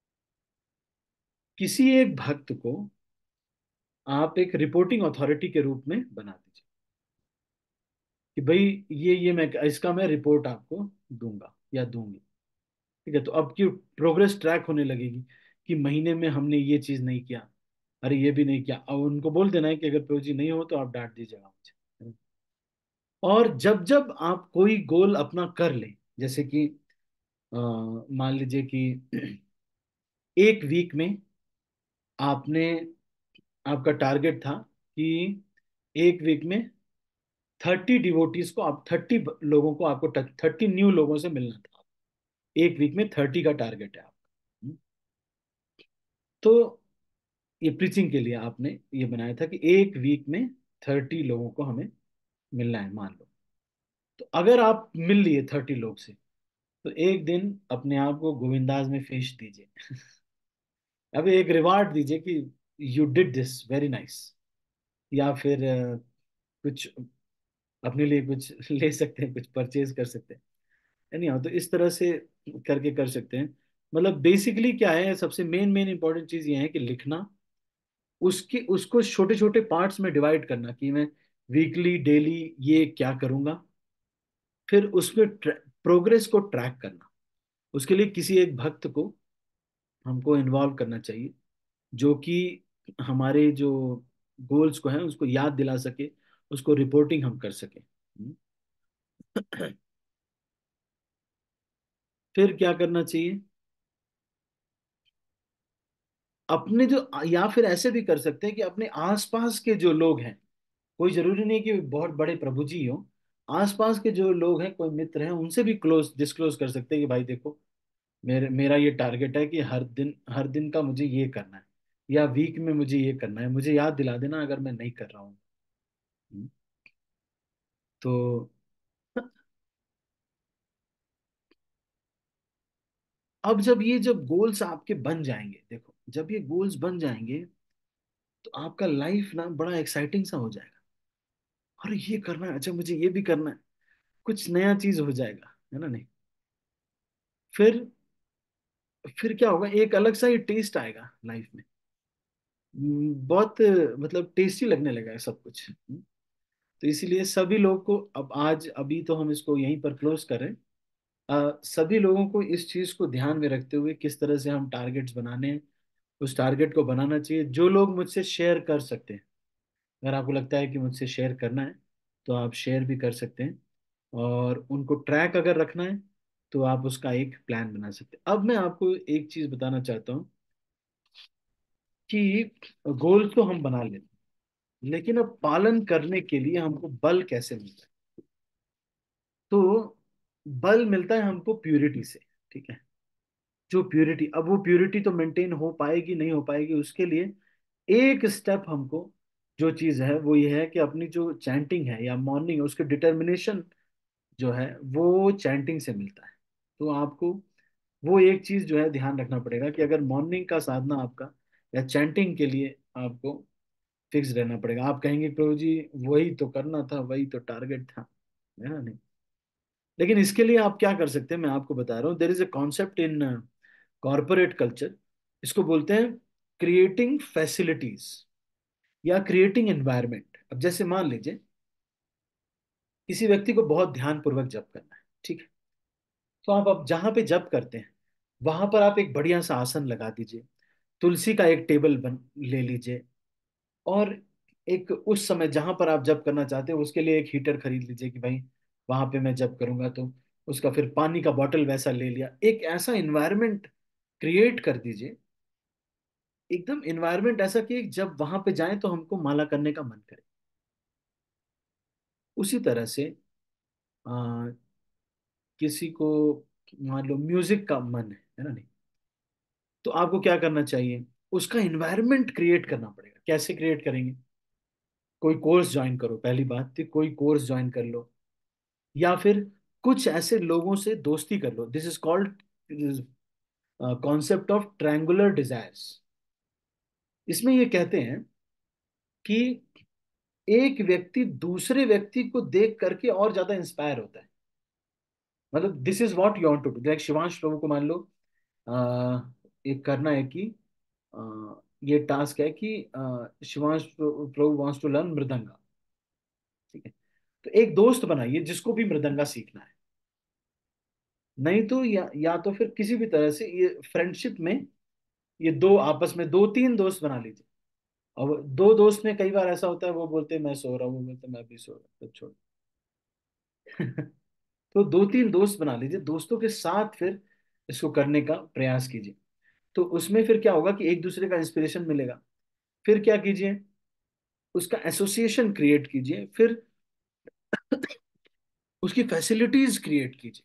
किसी एक भक्त को आप एक रिपोर्टिंग अथॉरिटी के रूप में बना दीजिए कि भाई ये ये मैं इसका मैं रिपोर्ट आपको दूंगा या दूंगी। ठीक है, तो अब की प्रोग्रेस ट्रैक होने लगेगी कि महीने में हमने ये चीज नहीं किया, अरे ये भी नहीं किया। अब उनको बोल देना है कि अगर प्रोजी नहीं हो तो आप डांट दीजिएगा मुझे। और जब जब आप कोई गोल अपना कर ले, जैसे कि अ, मान लीजिए कि एक वीक में आपने, आपका टारगेट था कि एक वीक में थर्टी डिवोटीज को, आप थर्टी लोगों को आपको थर्टी न्यू लोगों से मिलना था। एक वीक में थर्टी का टारगेट है आपका। तो ये प्रीचिंग के लिए आपने ये बनाया था कि एक वीक में थर्टी लोगों को हमें मिलना है, मान लो। तो अगर आप मिल लिए थर्टी लोग से, तो एक दिन अपने आप को गोविंदास में फीस दीजिए। अभी एक रिवार्ड दीजिए कि you did this very nice. या फिर अ, कुछ अपने लिए कुछ ले सकते हैं, कुछ परचेज कर सकते हैं। नहीं हाँ, तो इस तरह से करके कर सकते हैं। मतलब बेसिकली क्या है, सबसे मेन मेन इंपॉर्टेंट चीज ये है कि लिखना, उसके उसको छोटे छोटे पार्ट्स में डिवाइड करना कि मैं वीकली डेली ये क्या करूंगा। फिर उसमें प्रोग्रेस को ट्रैक करना, उसके लिए किसी एक भक्त को हमको इन्वॉल्व करना चाहिए जो कि हमारे जो गोल्स को है उसको याद दिला सके, उसको रिपोर्टिंग हम कर सके। हम्म। फिर क्या करना चाहिए, अपने जो, या फिर ऐसे भी कर सकते हैं कि अपने आसपास के जो लोग हैं, कोई जरूरी नहीं कि बहुत बड़े प्रभु जी हो, आसपास के जो लोग हैं, कोई मित्र हैं, उनसे भी क्लोज डिस्क्लोज कर सकते हैं कि भाई देखो, मेरे मेरा ये टारगेट है कि हर दिन हर दिन का मुझे ये करना है, या वीक में मुझे ये करना है, मुझे याद दिला देना अगर मैं नहीं कर रहा हूँ। हम्म, तो अब जब ये जब गोल्स आपके बन जाएंगे, देखो जब ये गोल्स बन जाएंगे तो आपका लाइफ ना बड़ा एक्साइटिंग सा हो जाएगा। अरे ये करना है, अच्छा मुझे ये भी करना है, कुछ नया चीज हो जाएगा, है ना नहीं। फिर फिर क्या होगा, एक अलग सा ही टेस्ट आएगा लाइफ में। हम्म, बहुत मतलब टेस्टी लगने लगा है सब कुछ। हम्म, तो इसीलिए सभी लोगों को अब आज अभी तो हम इसको यहीं पर क्लोज करें। अ, सभी लोगों को इस चीज को ध्यान में रखते हुए किस तरह से हम टारगेट्स बनाने हैं, उस टारगेट को बनाना चाहिए। जो लोग मुझसे शेयर कर सकते हैं, अगर आपको लगता है कि मुझसे शेयर करना है तो आप शेयर भी कर सकते हैं। और उनको ट्रैक अगर रखना है तो आप उसका एक प्लान बना सकते हैं। अब मैं आपको एक चीज बताना चाहता हूँ कि गोल तो हम बना लेते हैं, लेकिन अब पालन करने के लिए हमको बल कैसे मिलता है। तो बल मिलता है हमको प्यूरिटी से। ठीक है, जो प्यूरिटी, अब वो प्यूरिटी तो मेंटेन हो पाएगी नहीं हो पाएगी, उसके लिए एक स्टेप हमको जो चीज है वो ये है कि अपनी जो चैंटिंग है या मॉर्निंग है उसके डिटर्मिनेशन जो है वो चैंटिंग से मिलता है। तो आपको वो एक चीज जो है ध्यान रखना पड़ेगा कि अगर मॉर्निंग का साधना आपका या चैंटिंग के लिए आपको फिक्स रहना पड़ेगा। आप कहेंगे प्रभु जी वही तो करना था, वही तो टारगेट था, है ना? नहीं, लेकिन इसके लिए आप क्या कर सकते हैं मैं आपको बता रहा हूँ। There is a concept in corporate culture, इसको बोलते हैं क्रिएटिंग फैसिलिटीज या क्रिएटिंग एनवायरनमेंट। अब जैसे मान लीजिए किसी व्यक्ति को बहुत ध्यान पूर्वक जप करना है, ठीक है? तो आप अब जहां पे जप करते हैं वहां पर आप एक बढ़िया सा आसन लगा दीजिए, तुलसी का एक टेबल बन ले लीजिए, और एक उस समय जहां पर आप जप करना चाहते हैं उसके लिए एक हीटर खरीद लीजिए कि भाई वहां पे मैं जप करूंगा तो उसका फिर पानी का बॉटल वैसा ले लिया। एक ऐसा इन्वायरमेंट क्रिएट कर दीजिए, एकदम इन्वायरमेंट ऐसा कि जब वहां पे जाएं तो हमको माला करने का मन करे। उसी तरह से आ, किसी को मान लो म्यूजिक का मन है है ना? नहीं, तो आपको क्या करना चाहिए, उसका इन्वायरमेंट क्रिएट करना पड़ेगा। कैसे क्रिएट करेंगे? कोई कोर्स ज्वाइन करो, पहली बात तो कोई कोर्स ज्वाइन कर लो, या फिर कुछ ऐसे लोगों से दोस्ती कर लो। This is called concept of triangular desires. इसमें ये कहते हैं कि एक व्यक्ति दूसरे व्यक्ति को देख करके और ज्यादा इंस्पायर होता है। मतलब this is what you want to do. Like Shivansh Prabhu को मान लो आ, एक करना है कि आ, ये टास्क है कि आ, Shivansh Prabhu wants to learn mridanga, ठीक है? तो एक दोस्त बनाइए जिसको भी मृदंगा सीखना है। नहीं तो या या तो फिर किसी भी तरह से ये फ्रेंडशिप में ये दो आपस में दो तीन दोस्त बना लीजिए। और दो दोस्त में कई बार ऐसा होता है वो बोलते हैं मैं सो रहा हूँ, वो बोलते हैं मैं भी सो रहा हूँ, तो छोड़। तो दो तीन दोस्त बना लीजिए, दोस्तों के साथ फिर इसको करने का प्रयास कीजिए। तो उसमें फिर क्या होगा कि एक दूसरे का इंस्पिरेशन मिलेगा। फिर क्या कीजिए, उसका एसोसिएशन क्रिएट कीजिए, फिर उसकी फैसिलिटीज क्रिएट कीजिए।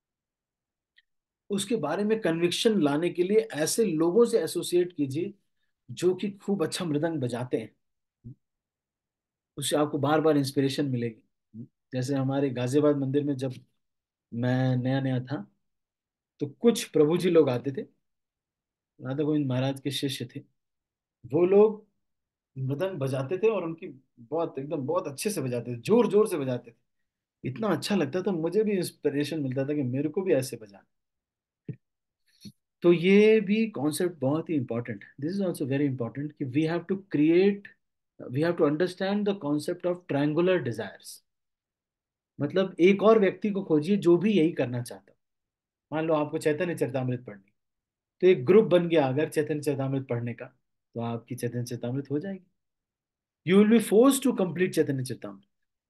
उसके बारे में कन्विक्शन लाने के लिए ऐसे लोगों से एसोसिएट कीजिए जो कि खूब अच्छा मृदंग बजाते हैं। उससे आपको बार बार इंस्पिरेशन मिलेगी। जैसे हमारे गाजियाबाद मंदिर में जब मैं नया नया था तो कुछ प्रभु जी लोग आते थे, राधा गोविंद महाराज के शिष्य थे। वो लोग मृदंग बजाते थे और उनकी बहुत एकदम बहुत अच्छे से बजाते थे, जोर जोर से बजाते थे। इतना अच्छा लगता था, मुझे भी इंस्पिरेशन मिलता था कि मेरे को भी ऐसे बजाना। तो ये भी कॉन्सेप्ट बहुत ही इंपॉर्टेंट है। This is also very important कि we have to create, we have to understand the concept of triangular desires. मतलब एक और व्यक्ति को खोजिए जो भी यही करना चाहता हो। मान लो आपको चैतन्य चरितमृत पढ़नी, तो एक ग्रुप बन गया अगर चैतन्य चरितमृत पढ़ने का, तो आपकी चैतन्य चरितमृत हो जाएगी। You will be force to complete Chaitanya Charitamrita.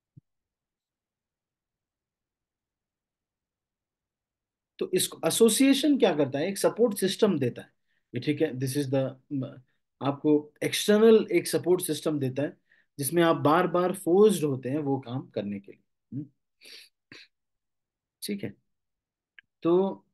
तो इसको एसोसिएशन क्या करता है, एक सपोर्ट सिस्टम देता है कि ठीक है दिस इज द, आपको एक्सटर्नल एक सपोर्ट सिस्टम देता है जिसमें आप बार बार फोर्स्ड होते हैं वो काम करने के लिए। हम्म, ठीक है। तो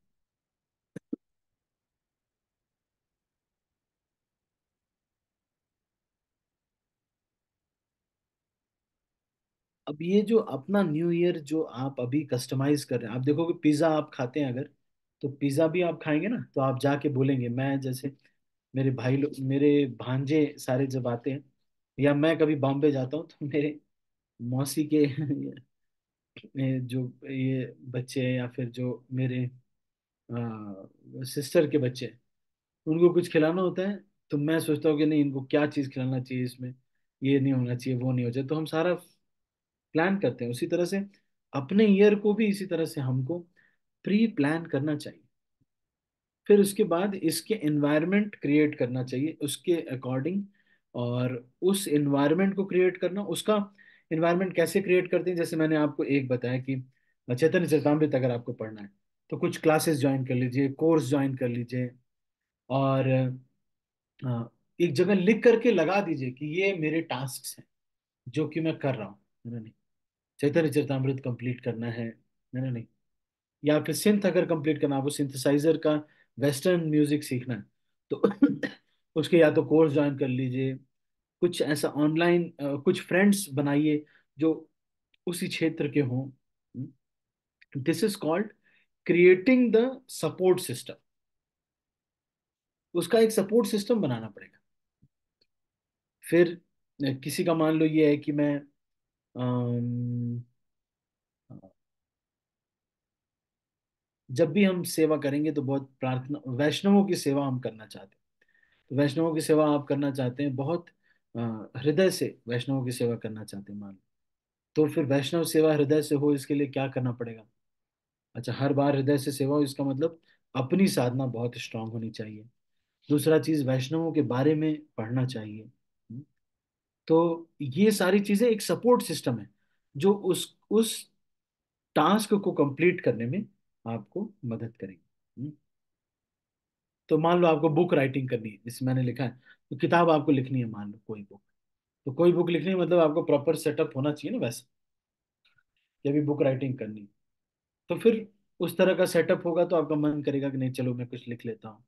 अब ये जो अपना न्यू ईयर जो आप अभी कस्टमाइज कर रहे हैं, आप देखोगे पिज्ज़ा आप खाते हैं अगर, तो पिज्ज़ा भी आप खाएंगे ना तो आप जाके बोलेंगे, मैं जैसे मेरे भाई लोग मेरे भांजे सारे जब आते हैं या मैं कभी बॉम्बे जाता हूँ तो मेरे मौसी के ये जो ये बच्चे हैं या फिर जो मेरे सिस्टर के बच्चे हैं, उनको कुछ खिलाना होता है तो मैं सोचता हूँ कि नहीं, इनको क्या चीज़ खिलाना चाहिए, इसमें ये नहीं होना चाहिए, वो नहीं हो जाए, तो हम सारा प्लान करते हैं उसी तरह से। अपने ईयर को भी इसी तरह से हमको प्री प्लान करना चाहिए। फिर उसके बाद इसके एनवायरनमेंट क्रिएट करना चाहिए उसके अकॉर्डिंग। और उस एनवायरनमेंट को क्रिएट करना, उसका एनवायरनमेंट कैसे क्रिएट करते हैं, जैसे मैंने आपको एक बताया कि चैतन्य चरितमृत अगर आपको पढ़ना है तो कुछ क्लासेस ज्वाइन कर लीजिए, कोर्स ज्वाइन कर लीजिए, और अ, एक जगह लिख करके लगा दीजिए कि ये मेरे टास्क हैं जो कि मैं कर रहा हूँ, है ना नहीं। चैतन्य चरितमृत कंप्लीट करना है है ना नहीं। या फिर सिंथ अगर कंप्लीट करना, आपको सिंथेसाइजर का वेस्टर्न म्यूजिक सीखना है तो उसके या तो कोर्स ज्वाइन कर लीजिए, कुछ ऐसा ऑनलाइन, कुछ फ्रेंड्स बनाइए जो उसी क्षेत्र के हों। This is called creating the support system. उसका एक सपोर्ट सिस्टम बनाना पड़ेगा। फिर अ, किसी का मान लो ये है कि मैं अम, जब भी हम सेवा करेंगे तो बहुत प्रार्थना, वैष्णवों की सेवा हम करना चाहते हैं। तो वैष्णवों की सेवा आप करना चाहते हैं, बहुत अ, हृदय से वैष्णवों की सेवा करना चाहते हैं मान लो। तो फिर वैष्णव सेवा हृदय से हो, इसके लिए क्या करना पड़ेगा? अच्छा, हर बार हृदय से सेवा हो इसका मतलब अपनी साधना बहुत स्ट्रांग होनी चाहिए। दूसरा चीज, वैष्णवों के बारे में पढ़ना चाहिए। हम्म, तो ये सारी चीजें एक सपोर्ट सिस्टम है जो उस उस टास्क को कंप्लीट करने में आपको मदद करेंगे। हम्म, तो मान लो आपको बुक राइटिंग करनी है, जैसे मैंने लिखा है, तो किताब आपको लिखनी है, मान लो कोई बुक। तो कोई बुक लिखनी है मतलब आपको प्रॉपर सेटअप होना चाहिए ना वैसे, कि अभी बुक राइटिंग करनी है। तो फिर उस तरह का सेटअप होगा तो आपका मन करेगा कि नहीं चलो मैं कुछ लिख लेता हूँ।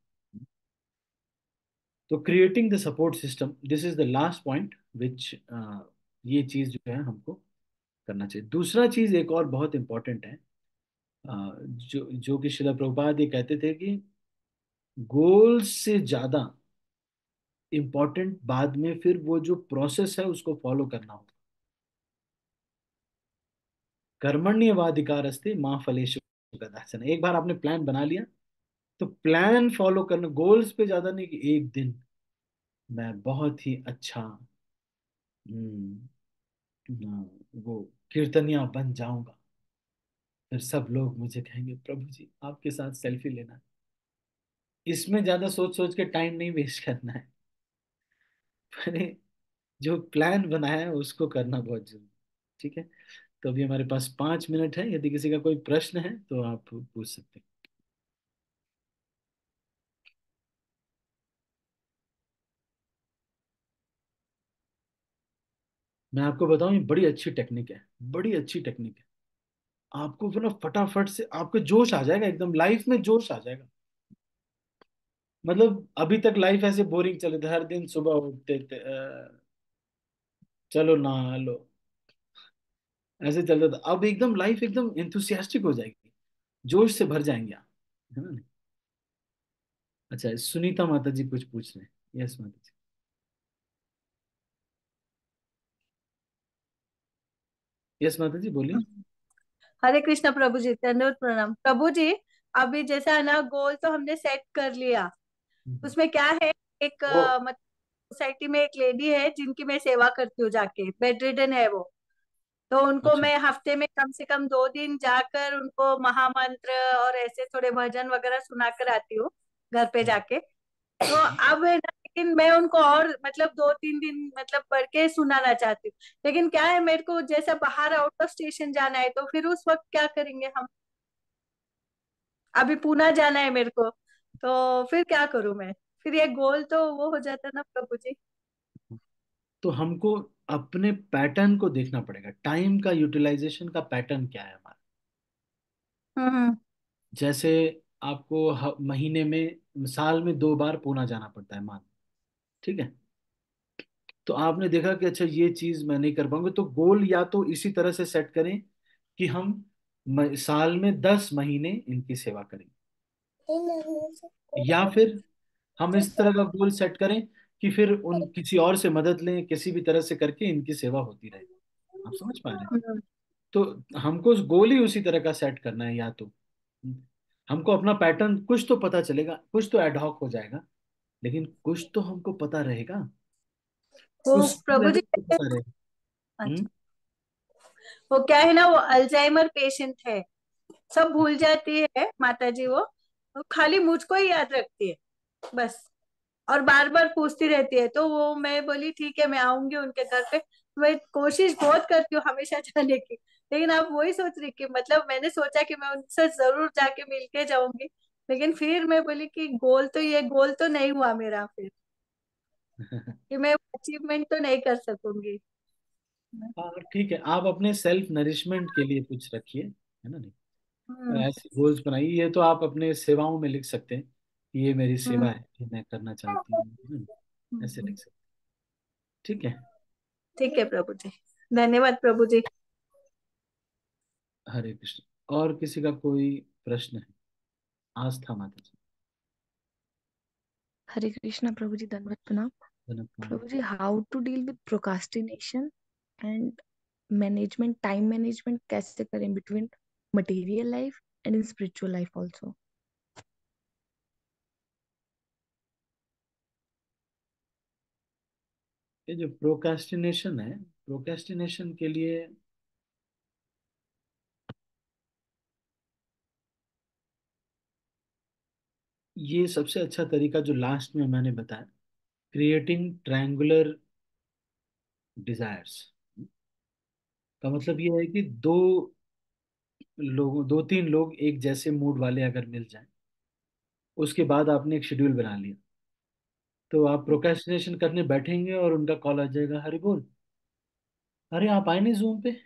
तो creating the support system, this is the last point which, ये चीज जो है हमको करना चाहिए। दूसरा चीज एक और बहुत इंपॉर्टेंट है, अ, जो जो कि शिला प्रभुपाद ये कहते थे कि गोल से ज्यादा इंपॉर्टेंट बाद में फिर वो जो प्रोसेस है उसको फॉलो करना होगा। कर्मण्येवाधिकारस्ते माँ फलेषु कदाचन। एक बार आपने प्लान बना लिया तो प्लान फॉलो करना, गोल्स पे ज्यादा नहीं कि एक दिन मैं बहुत ही अच्छा, हम्म, हाँ, वो कीर्तनिया बन जाऊंगा, फिर सब लोग मुझे कहेंगे प्रभु जी आपके साथ सेल्फी लेना है। इसमें ज्यादा सोच सोच के टाइम नहीं वेस्ट करना है। मैंने जो प्लान बनाया है उसको करना बहुत जरूरी है। ठीक है। तो अभी हमारे पास पांच मिनट है, यदि किसी का कोई प्रश्न है तो आप पूछ सकते हैं। मैं आपको बताऊं, ये बड़ी अच्छी टेक्निक है, बड़ी अच्छी टेक्निक है। आपको फिर ना फटाफट से आपको जोश आ जाएगा, एकदम लाइफ में जोश आ जाएगा। मतलब अभी तक लाइफ ऐसे बोरिंग चले थे, हर दिन सुबह उठते थे, अ, चलो नहा लो, ऐसे चलता था। अब एकदम लाइफ एकदम इंथुसियास्टिक हो जाएगी, जोश से भर जाएंगे आप, है ना। अच्छा, सुनीता माता जी कुछ पूछ रहे हैं। यस माता जी। यस माता जी बोलिए। हरे कृष्णा प्रभु जी, दंडवत प्रणाम प्रभु जी। अभी जैसा है ना, गोल तो हमने सेट कर लिया। हम्म। उसमें क्या है, एक वो अ, मतलब सोसाइटी में एक लेडी है जिनकी मैं सेवा करती हूँ जाके, बेड रिडन है वो। तो उनको अच्छा। मैं हफ्ते में कम से कम दो दिन जाकर उनको महामंत्र और ऐसे थोड़े भजन वगैरह सुना कर आती हूँ घर पे हम्म। जाके। तो अब है ना, लेकिन मैं उनको और मतलब दो तीन दिन मतलब पढ़ के सुनाना चाहती हूँ। लेकिन क्या है, मेरे को जैसा बाहर आउट ऑफ स्टेशन जाना है, तो फिर उस वक्त क्या करेंगे हम? अभी पूना जाना है मेरे को, तो फिर क्या करूं मैं? फिर ये गोल तो वो हो जाता ना प्रभु जी। तो हमको अपने पैटर्न को देखना पड़ेगा, टाइम का यूटिलाइजेशन का पैटर्न क्या है हमारा। हम्म हम्म। जैसे आपको ह- महीने में, साल में दो बार पूना जाना पड़ता है मान, ठीक है। तो आपने देखा कि अच्छा ये चीज मैं नहीं कर पाऊंगा, तो गोल या तो इसी तरह से सेट करें कि हम म- साल में दस महीने इनकी सेवा करें, या फिर हम इस तरह का गोल सेट करें कि फिर उन किसी और से मदद लें, किसी भी तरह से करके इनकी सेवा होती रहे। आप समझ पा रहे हैं? हम्म, तो हमको उस गोल ही उसी तरह का सेट करना है, या तो हमको अपना पैटर्न कुछ तो पता चलेगा, कुछ तो एडहॉक हो जाएगा, लेकिन कुछ तो हमको पता रहेगा, वो कुछ तो प्रभु लेवल जी पे पता रहेगा। हम्म। अच्छा, वो क्या है ना, वो अल्जाइमर पेशेंट है, सब भूल जाती है माता जी। वो वो खाली मुझको ही याद रखती है बस, और बार बार पूछती रहती है। तो वो मैं बोली ठीक है, मैं आऊंगी उनके घर पे। मैं कोशिश बहुत करती हूँ हमेशा जाने की, लेकिन अब वही सोच रही कि मतलब मैंने सोचा कि मैं उनसे जरूर जाके मिल के जाऊंगी, लेकिन फिर मैं बोली कि गोल तो ये गोल तो नहीं हुआ मेरा फिर, कि मैं अचीवमेंट तो नहीं कर सकूंगी। हाँ ठीक है, आप अपने सेल्फ नरिशमेंट के लिए कुछ रखिए, है ना, नहीं हम्म। ऐसे गोल्स बनाइए। ये तो आप अपने सेवाओं में लिख सकते हैं कि ये मेरी हम्म। सेवा है, ये मैं करना चाहती हूँ, है ना? ऐसे हम्म। लिख सकते हैं। ठीक है। ठीक है प्रभु जी, धन्यवाद प्रभु जी। हरे कृष्ण। और किसी का कोई प्रश्न है? आस्था माता जी। हरे कृष्णा प्रभु जी, दंडवत प्रणाम। Janak Kumar. Prabhu ji, how to deal with procrastination and management, time management कैसे करें between material life and in spiritual life also? ये जो प्रोक्रास्टिनेशन है, प्रोक्रास्टिनेशन के लिए ये सबसे अच्छा तरीका जो लास्ट में मैंने बताया, क्रिएटिंग ट्रायंगुलर डिजायर्स, का मतलब ये है कि दो लोगों दो तीन लोग एक जैसे मूड वाले अगर मिल जाएं, उसके बाद आपने एक शेड्यूल बना लिया, तो आप प्रोक्रेस्टिनेशन करने बैठेंगे और उनका कॉल आ जाएगा, हरि बोल, अरे आप आए नहीं जूम पे।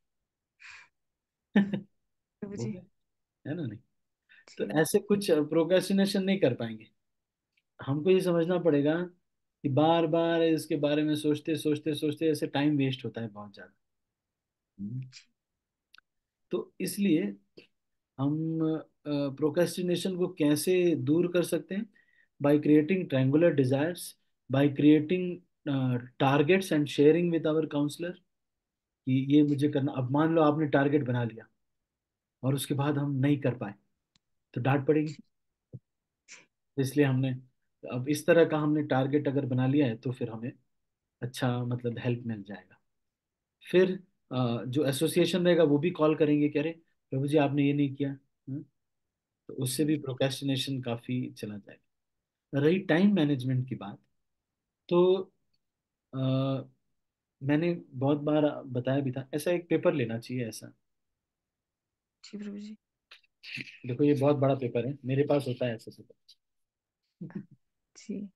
प्रभु हो जी। गया, है ना, नहीं? तो जी। ऐसे कुछ प्रोक्रेस्टिनेशन नहीं कर पाएंगे। हमको ये समझना पड़ेगा कि बार बार इसके बारे में सोचते सोचते सोचते ऐसे टाइम वेस्ट होता है बहुत ज्यादा। हम्म। तो इसलिए हम प्रोक्रेस्टिनेशन को कैसे दूर कर सकते हैं? By creating triangular desires, by creating targets and sharing with our counsellor कि ये मुझे करना। अब मान लो आपने टारगेट बना लिया और उसके बाद हम नहीं कर पाए, तो डांट पड़ेगी। तो इसलिए हमने, अब इस तरह का हमने टारगेट अगर बना लिया है तो फिर हमें अच्छा मतलब हेल्प मिल जाएगा। फिर अ, जो एसोसिएशन रहेगा वो भी कॉल करेंगे, कह रहे प्रभु जी आपने ये नहीं किया। हम्म, तो उससे भी प्रोक्रेस्टिनेशन काफी चला जाएगा। रही टाइम मैनेजमेंट की बात, तो अ, मैंने बहुत बार बताया भी था, ऐसा एक पेपर लेना चाहिए ऐसा। जी प्रभु जी। देखो ये बहुत बड़ा पेपर है, मेरे पास होता है ऐसा पेपर। जी।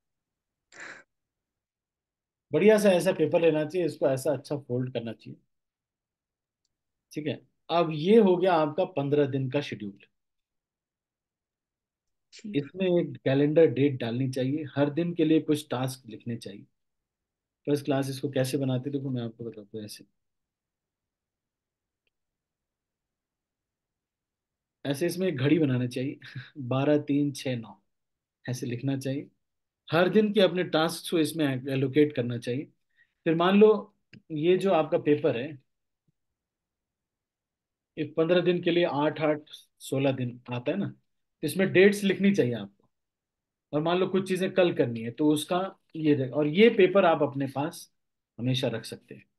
बढ़िया सा ऐसा पेपर लेना चाहिए, इसको ऐसा अच्छा फोल्ड करना चाहिए। ठीक है। अब ये हो गया आपका पंद्रह दिन का शेड्यूल। जी। इसमें एक कैलेंडर डेट डालनी चाहिए, हर दिन के लिए कुछ टास्क लिखने चाहिए। First class. इसको कैसे बनाते देखो मैं आपको बताता हूँ। ऐसे ऐसे इसमें एक घड़ी बनाना चाहिए बारह तीन छः नौ, ऐसे लिखना चाहिए। हर दिन के अपने टास्क को इसमें एलोकेट करना चाहिए। फिर मान लो ये जो आपका पेपर है, ये पंद्रह दिन के लिए आठ आठ सोलह दिन आता है ना, तो इसमें डेट्स लिखनी चाहिए आपको। और मान लो कुछ चीजें कल करनी है तो उसका ये रहे- और ये पेपर आप अपने पास हमेशा रख सकते हैं,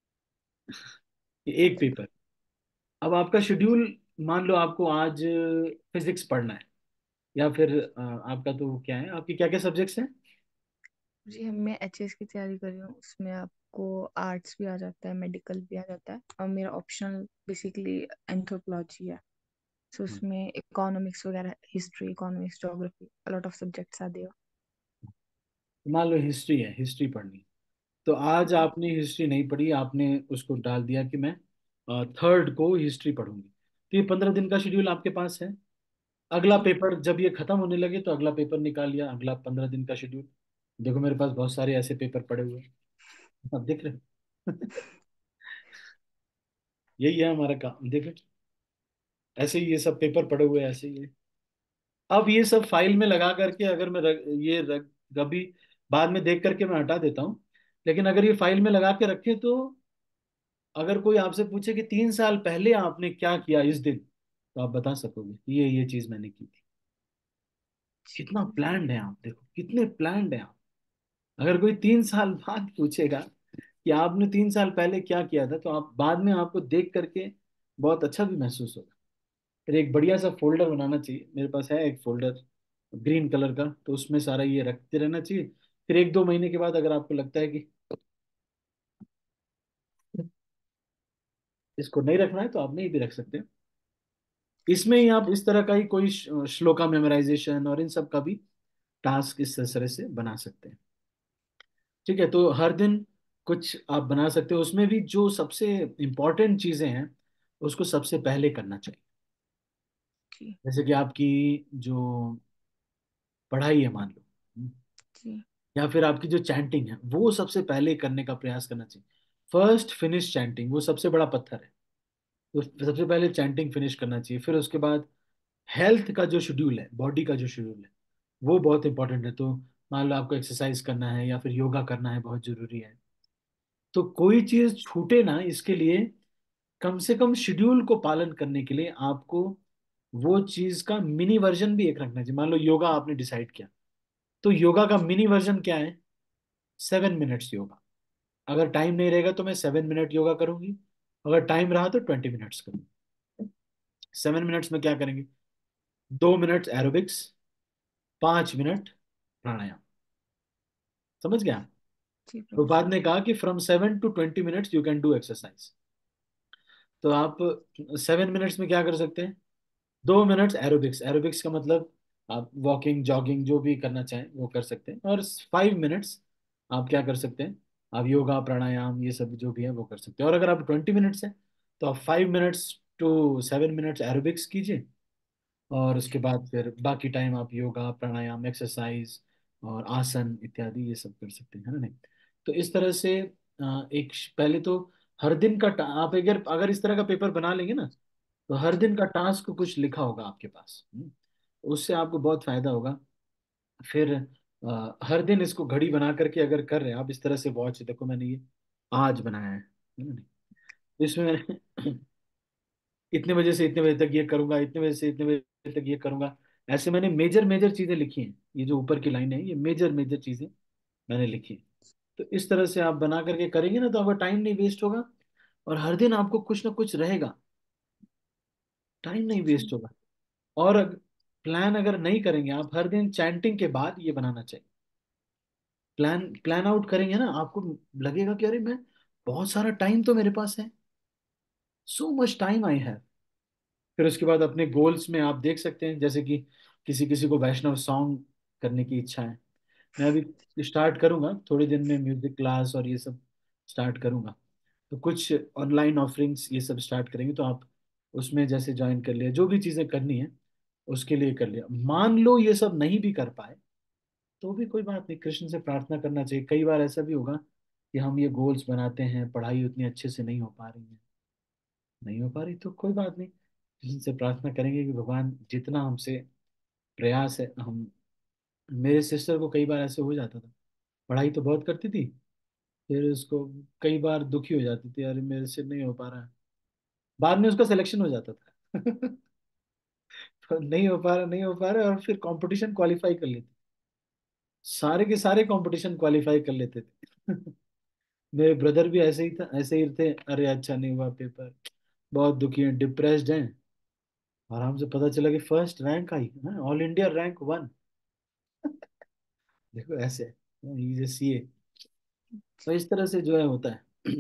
ये एक पेपर। अब आपका शेड्यूल, मान लो आपको आज फिजिक्स पढ़ना है, या फिर अ, आपका तो क्या है, आपकी क्या क्या सब्जेक्ट्स हैं? जी, हम मैं एच एस की तैयारी कर रही हूँ, उसमें आपको आर्ट्स भी आ जाता है, मेडिकल भी आ जाता है, और मेरा ऑप्शनल बेसिकली एंथ्रोपोलॉजी है। सो हाँ, उसमें इकोनॉमिक्स वगैरह, history, economics, geography, a lot of subjects are there. तो मान लो हिस्ट्री है, हिस्ट्री पढ़नी है। तो आज जी। आपने हिस्ट्री नहीं पढ़ी, आपने उसको डाल दिया कि मैं थर्ड को हिस्ट्री पढ़ूंगी, तो ये पंद्रह दिन का शेड्यूल आपके पास है। अगला जी। पेपर जब ये खत्म होने लगे तो अगला पेपर निकाल लिया, अगला पंद्रह दिन का शेड्यूल। देखो मेरे पास बहुत सारे ऐसे पेपर पड़े हुए हैं, आप देख रहे हो यही है हमारा काम, देखो ऐसे ही ये सब पेपर पड़े हुए हैं, ऐसे ही है। अब ये सब फाइल में लगा करके अगर मैं रख, ये रख, कभी बाद में देख करके मैं हटा देता हूँ, लेकिन अगर ये फाइल में लगा के रखे तो अगर कोई आपसे पूछे कि तीन साल पहले आपने क्या किया इस दिन, तो आप बता सकोगे कि ये ये चीज मैंने की थी। कितना प्लान्ड है आप, देखो कितने प्लान्ड है आप। अगर कोई तीन साल बाद पूछेगा कि आपने तीन साल पहले क्या किया था, तो आप बाद में आपको देख करके बहुत अच्छा भी महसूस होगा। फिर एक बढ़िया सा फोल्डर बनाना चाहिए, मेरे पास है एक फोल्डर ग्रीन कलर का, तो उसमें सारा ये रखते रहना चाहिए। फिर एक दो महीने के बाद अगर आपको लगता है कि इसको नहीं रखना है, तो आप नहीं भी रख सकते हैं। इसमें ही आप इस तरह का ही कोई श- श्लोका मेमोराइजेशन और इन सब का भी टास्क इस तरह से बना सकते हैं। ठीक है, तो हर दिन कुछ आप बना सकते हो, उसमें भी जो सबसे इम्पोर्टेंट चीजें हैं उसको सबसे पहले करना चाहिए। जी। जैसे कि आपकी जो पढ़ाई है मान लो, जी। या फिर आपकी जो चैंटिंग है, वो सबसे पहले करने का प्रयास करना चाहिए। फर्स्ट फिनिश चैंटिंग, वो सबसे बड़ा पत्थर है। तो सबसे पहले चैंटिंग फिनिश करना चाहिए। फिर उसके बाद हेल्थ का जो शेड्यूल है, बॉडी का जो शेड्यूल है, वो बहुत इंपॉर्टेंट है। तो मान लो आपको एक्सरसाइज करना है या फिर योगा करना है, बहुत जरूरी है। तो कोई चीज छूटे ना, इसके लिए कम से कम शेड्यूल को पालन करने के लिए आपको वो चीज का मिनी वर्जन भी एक रखना चाहिए। मान लो योगा आपने डिसाइड किया, तो योगा का मिनी वर्जन क्या है? Seven minutes yoga. अगर टाइम नहीं रहेगा तो मैं सेवन मिनट योगा करूंगी, अगर टाइम रहा तो ट्वेंटी मिनट्स करूंगी। सेवन मिनट्स में क्या करेंगे? दो मिनट एरोबिक्स, पांच मिनट प्राणायाम। समझ गया? जी तो प्रभु बाद जी। ने कहा कि from seven to twenty minutes you can do exercise. तो आप सेवन मिनट्स में क्या कर सकते हैं? दो मिनट्स एरोबिक्स। एरोबिक्स का मतलब आप वॉकिंग जॉगिंग जो भी करना चाहें वो कर सकते हैं। और फाइव मिनट्स आप क्या कर सकते हैं? आप योगा प्राणायाम ये सब जो भी है वो कर सकते हैं। और अगर आप ट्वेंटी मिनट्स हैं, तो आप five minutes to seven minutes aerobics कीजिए, और उसके बाद फिर बाकी टाइम आप योगा प्राणायाम एक्सरसाइज और आसन इत्यादि ये सब कर सकते हैं, है ना? नहीं, तो इस तरह से अ, एक पहले तो हर दिन का टा- आप अगर अगर इस तरह का पेपर बना लेंगे ना, तो हर जी। दिन का टास्क कुछ लिखा होगा आपके पास। हम्म, उससे आपको बहुत फायदा होगा। फिर अ, हर दिन इसको घड़ी बना करके अगर कर रहे हैं आप इस तरह से, वॉच देखो मैंने ये आज बनाया है है ना? नहीं, इसमें इतने बजे से इतने बजे तक ये करूंगा, इतने बजे से इतने बजे तक ये करूंगा। ऐसे मैंने मेजर मेजर चीजें लिखी हैं। ये जो ऊपर की लाइन है, ये मेजर मेजर चीजें मैंने लिखी हैं। तो इस तरह से आप बना करके करेंगे ना, तो आपका टाइम नहीं वेस्ट होगा, और हर दिन आपको कुछ ना कुछ रहेगा, टाइम नहीं वेस्ट जी। होगा। और प्लान अगर नहीं करेंगे आप, हर दिन चैंटिंग के बाद ये बनाना चाहिए। प्लान प्लान आउट करेंगे ना, आपको लगेगा कि अरे मैं बहुत सारा टाइम तो मेरे पास है, so much time I have. फिर उसके बाद अपने गोल्स में आप देख सकते हैं, जैसे कि किसी किसी को वैष्णव सॉन्ग करने की इच्छा है। मैं अभी स्टार्ट करूंगा थोड़े दिन में म्यूजिक क्लास और ये सब स्टार्ट करूंगा। तो कुछ ऑनलाइन ऑफरिंग्स ये सब स्टार्ट करेंगे, तो आप उसमें जैसे ज्वाइन कर लिया, जो भी चीज़ें करनी है उसके लिए कर लिया। मान लो ये सब नहीं भी कर पाए, तो भी कोई बात नहीं, कृष्ण से प्रार्थना करना चाहिए। कई बार ऐसा भी होगा कि हम ये गोल्स बनाते हैं, पढ़ाई उतनी अच्छे से नहीं हो पा रही है, नहीं हो पा रही, तो कोई बात नहीं, कृष्ण से प्रार्थना करेंगे कि भगवान जितना हमसे प्रयास है हम। मेरे सिस्टर को कई बार ऐसे हो जाता था, पढ़ाई तो बहुत करती थी, फिर उसको कई बार दुखी हो जाती थी, अरे मेरे से नहीं हो पा रहा है। बाद में उसका सिलेक्शन हो जाता था। तो नहीं हो पा रहा, नहीं हो पा रहा, और फिर कंपटीशन क्वालिफाई कर लेते, सारे के सारे कंपटीशन क्वालिफाई कर लेते थे। मेरे ब्रदर भी ऐसे ही था, ऐसे ही थे, अरे अच्छा नहीं हुआ पेपर, बहुत दुखी हैं, डिप्रेस्ड हैं। और हमसे पता चला कि फर्स्ट रैंक आई, ऑल इंडिया रैंक वन। देखो ऐसे ये सीए। तो इस तरह से जो है होता है।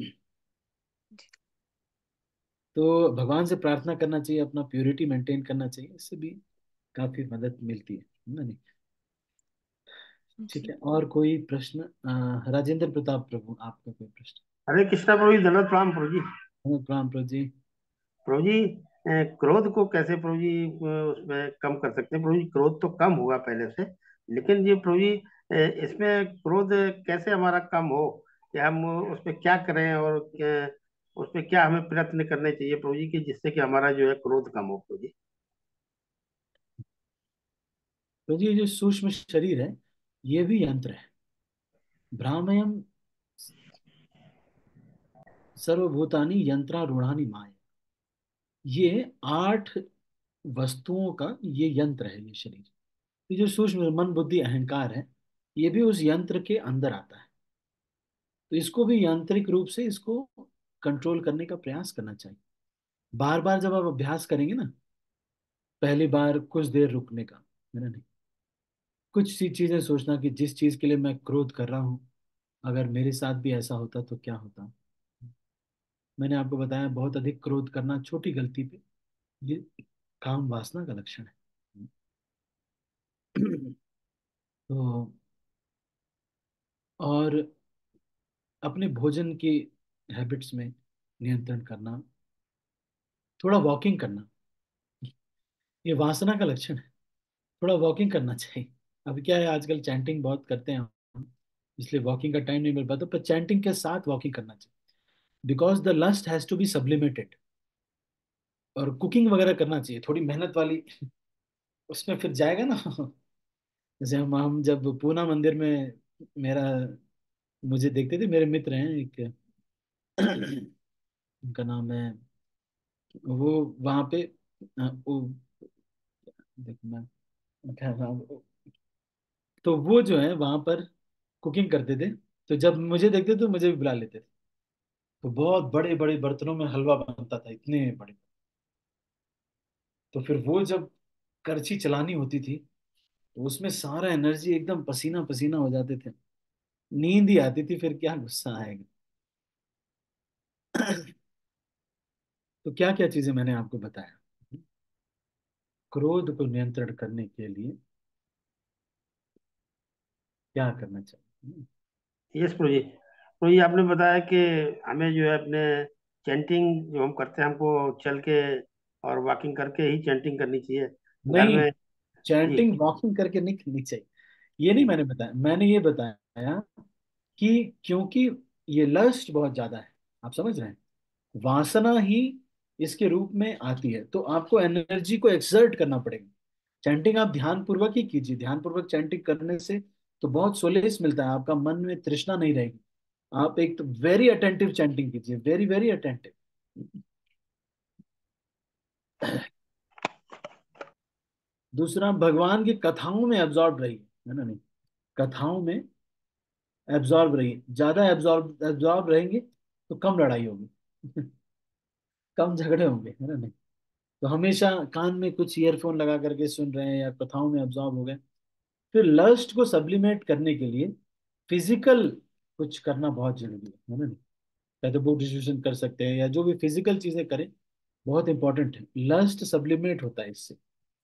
तो भगवान से प्रार्थना करना चाहिए, अपना प्योरिटी मेंटेन करना चाहिए, इससे भी काफी मदद मिलती है ना? नहीं, ठीक जी। है। और कोई प्रश्न? अ, राजेंद्र प्रताप प्रभु, आपका कोई प्रश्न? हरे कृष्णा प्रभु जी, धन्यवाद प्रणाम प्रभु जी। हाँ, प्रणाम प्रभु जी। प्रभु जी, अ, क्रोध को कैसे प्रभु जी अ, उसमें कम कर सकते हैं प्रभु जी? क्रोध तो कम हुआ पहले से, लेकिन ये प्रभु जी अ, इसमें क्रोध कैसे हमारा कम हो, कि हम उसमें क्या करें, और क्या- उसमें क्या हमें प्रयत्न करने चाहिए प्रभु जी, कि जिससे कि हमारा जो है क्रोध कम हो प्रभु जी? प्रभु जी, ये जो सूक्ष्म शरीर है, ये भी यंत्र है। भ्रामयम सर्वभूतानि यंत्रारूढ़ानि माया। ये आठ वस्तुओं का ये यंत्र है, ये शरीर। ये जो सूक्ष्म मन बुद्धि अहंकार है, ये भी उस यंत्र के अंदर आता है। तो इसको भी यांत्रिक रूप से इसको कंट्रोल करने का प्रयास करना चाहिए। बार बार जब आप अभ्यास करेंगे ना, पहली बार कुछ देर रुकने का, है ना, नहीं, कुछ सी चीजें सोचना कि जिस चीज के लिए मैं क्रोध कर रहा हूँ, अगर मेरे साथ भी ऐसा होता तो क्या होता। मैंने आपको बताया, बहुत अधिक क्रोध करना छोटी गलती पे, ये काम वासना का लक्षण है। तो और अपने भोजन की हैबिट्स में नियंत्रण करना, थोड़ा वॉकिंग करना, ये वासना का लक्षण है। थोड़ा वॉकिंग करना चाहिए। अभी क्या है, आजकल चैंटिंग बहुत करते हैं हम, इसलिए वॉकिंग का टाइम नहीं मिल पाता, पर चैंटिंग के साथ वॉकिंग करना चाहिए। Because the lust has to be sublimated. और कुकिंग वगैरह करना चाहिए, थोड़ी मेहनत वाली, उसमें फिर जाएगा ना। जैसे हम हम जब पूना मंदिर में, मेरा, मुझे देखते थे, मेरे मित्र हैं एक, उनका नाम है, वो वहां पे, अ, वो, देखो मैं क्या नाम, तो वो जो है वहां पर कुकिंग करते थे। तो जब मुझे देखते तो मुझे भी बुला लेते थे। तो बहुत बड़े बड़े बर्तनों में हलवा बनता था, इतने बड़े। तो फिर वो जब करछी चलानी होती थी, तो उसमें सारा एनर्जी, एकदम पसीना पसीना हो जाते थे, नींद ही आती थी, फिर क्या गुस्सा आएगा। तो क्या क्या चीजें मैंने आपको बताया, क्रोध को नियंत्रण करने के लिए क्या करना चाहिए। यस प्रभु जी। प्रभु जी, आपने बताया कि हमें जो है अपने चैंटिंग जो हम करते हैं, हमको चल के और वॉकिंग करके ही चैंटिंग करनी चाहिए घर नहीं, में। जी। चैंटिंग वॉकिंग करके नहीं करनी चाहिए, ये नहीं जी। मैंने बताया। मैंने ये बताया कि क्योंकि ये लस्ट बहुत ज्यादा है, आप समझ रहे हैं, वासना ही इसके रूप में आती है, तो आपको एनर्जी को एक्सर्ट करना पड़ेगा। चैंटिंग आप ध्यान पूर्वक ही कीजिए, ध्यान पूर्वक चैंटिंग करने से तो बहुत सोलेस मिलता है, आपका मन में तृष्णा नहीं रहेगी। आप एक तो वेरी अटेंटिव चैंटिंग कीजिए, वेरी वेरी अटेंटिव। दूसरा, भगवान की कथाओं में एब्जॉर्ब रहिए, है ना, नहीं, कथाओं में एब्जॉर्ब रहिए। ज्यादा एब्जॉर्ब एब्जॉर्ब रहेंगे तो कम लड़ाई होगी, कम झगड़े होंगे, है ना, नहीं। तो हमेशा कान में कुछ ईयरफोन लगा करके सुन रहे हैं या कथाओं में एब्जॉर्ब हो गए। फिर लस्ट को सब्लिमेट करने के लिए फिजिकल कुछ करना बहुत जरूरी है है ना, नहीं। या तो बुक डिस्ट्रीब्यूशन कर सकते हैं, या जो भी फिजिकल चीजें करें, बहुत इंपॉर्टेंट है, लस्ट सब्लिमेट होता है इससे।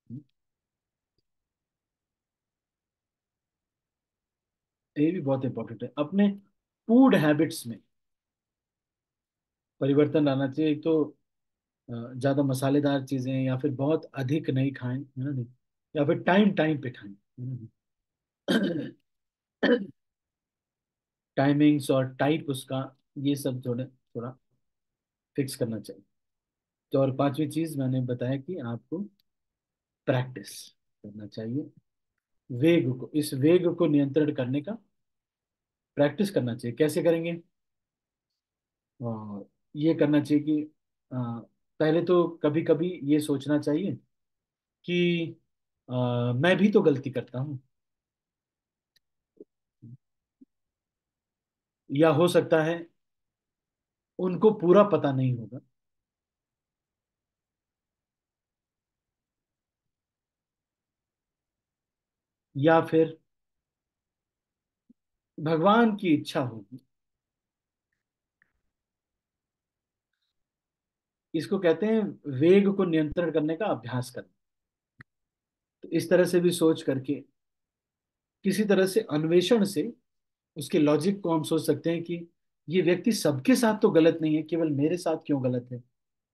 ये भी बहुत इंपॉर्टेंट है। अपने फूड हैबिट्स में परिवर्तन लाना चाहिए। एक तो अ, ज्यादा मसालेदार चीजें या फिर बहुत अधिक नहीं खाएं, है ना, नहीं, या फिर टाइम टाइम पे खाएं, है ना, नहीं। टाइमिंग्स और टाइप उसका, ये सब थोड़ा थोड़ा फिक्स करना चाहिए। तो और पांचवी चीज मैंने बताया कि आपको प्रैक्टिस करना चाहिए, वेग को, इस वेग को नियंत्रण करने का प्रैक्टिस करना चाहिए। कैसे करेंगे? और ये करना चाहिए कि अ, पहले तो कभी कभी ये सोचना चाहिए कि अ, मैं भी तो गलती करता हूँ, या हो सकता है उनको पूरा पता नहीं होगा, या फिर भगवान की इच्छा होगी। इसको कहते हैं वेग को नियंत्रण करने का अभ्यास करना। तो इस तरह से भी सोच करके, किसी तरह से अन्वेषण से, उसके लॉजिक को हम सोच सकते हैं कि ये व्यक्ति सबके साथ तो गलत नहीं है, केवल मेरे साथ क्यों गलत है।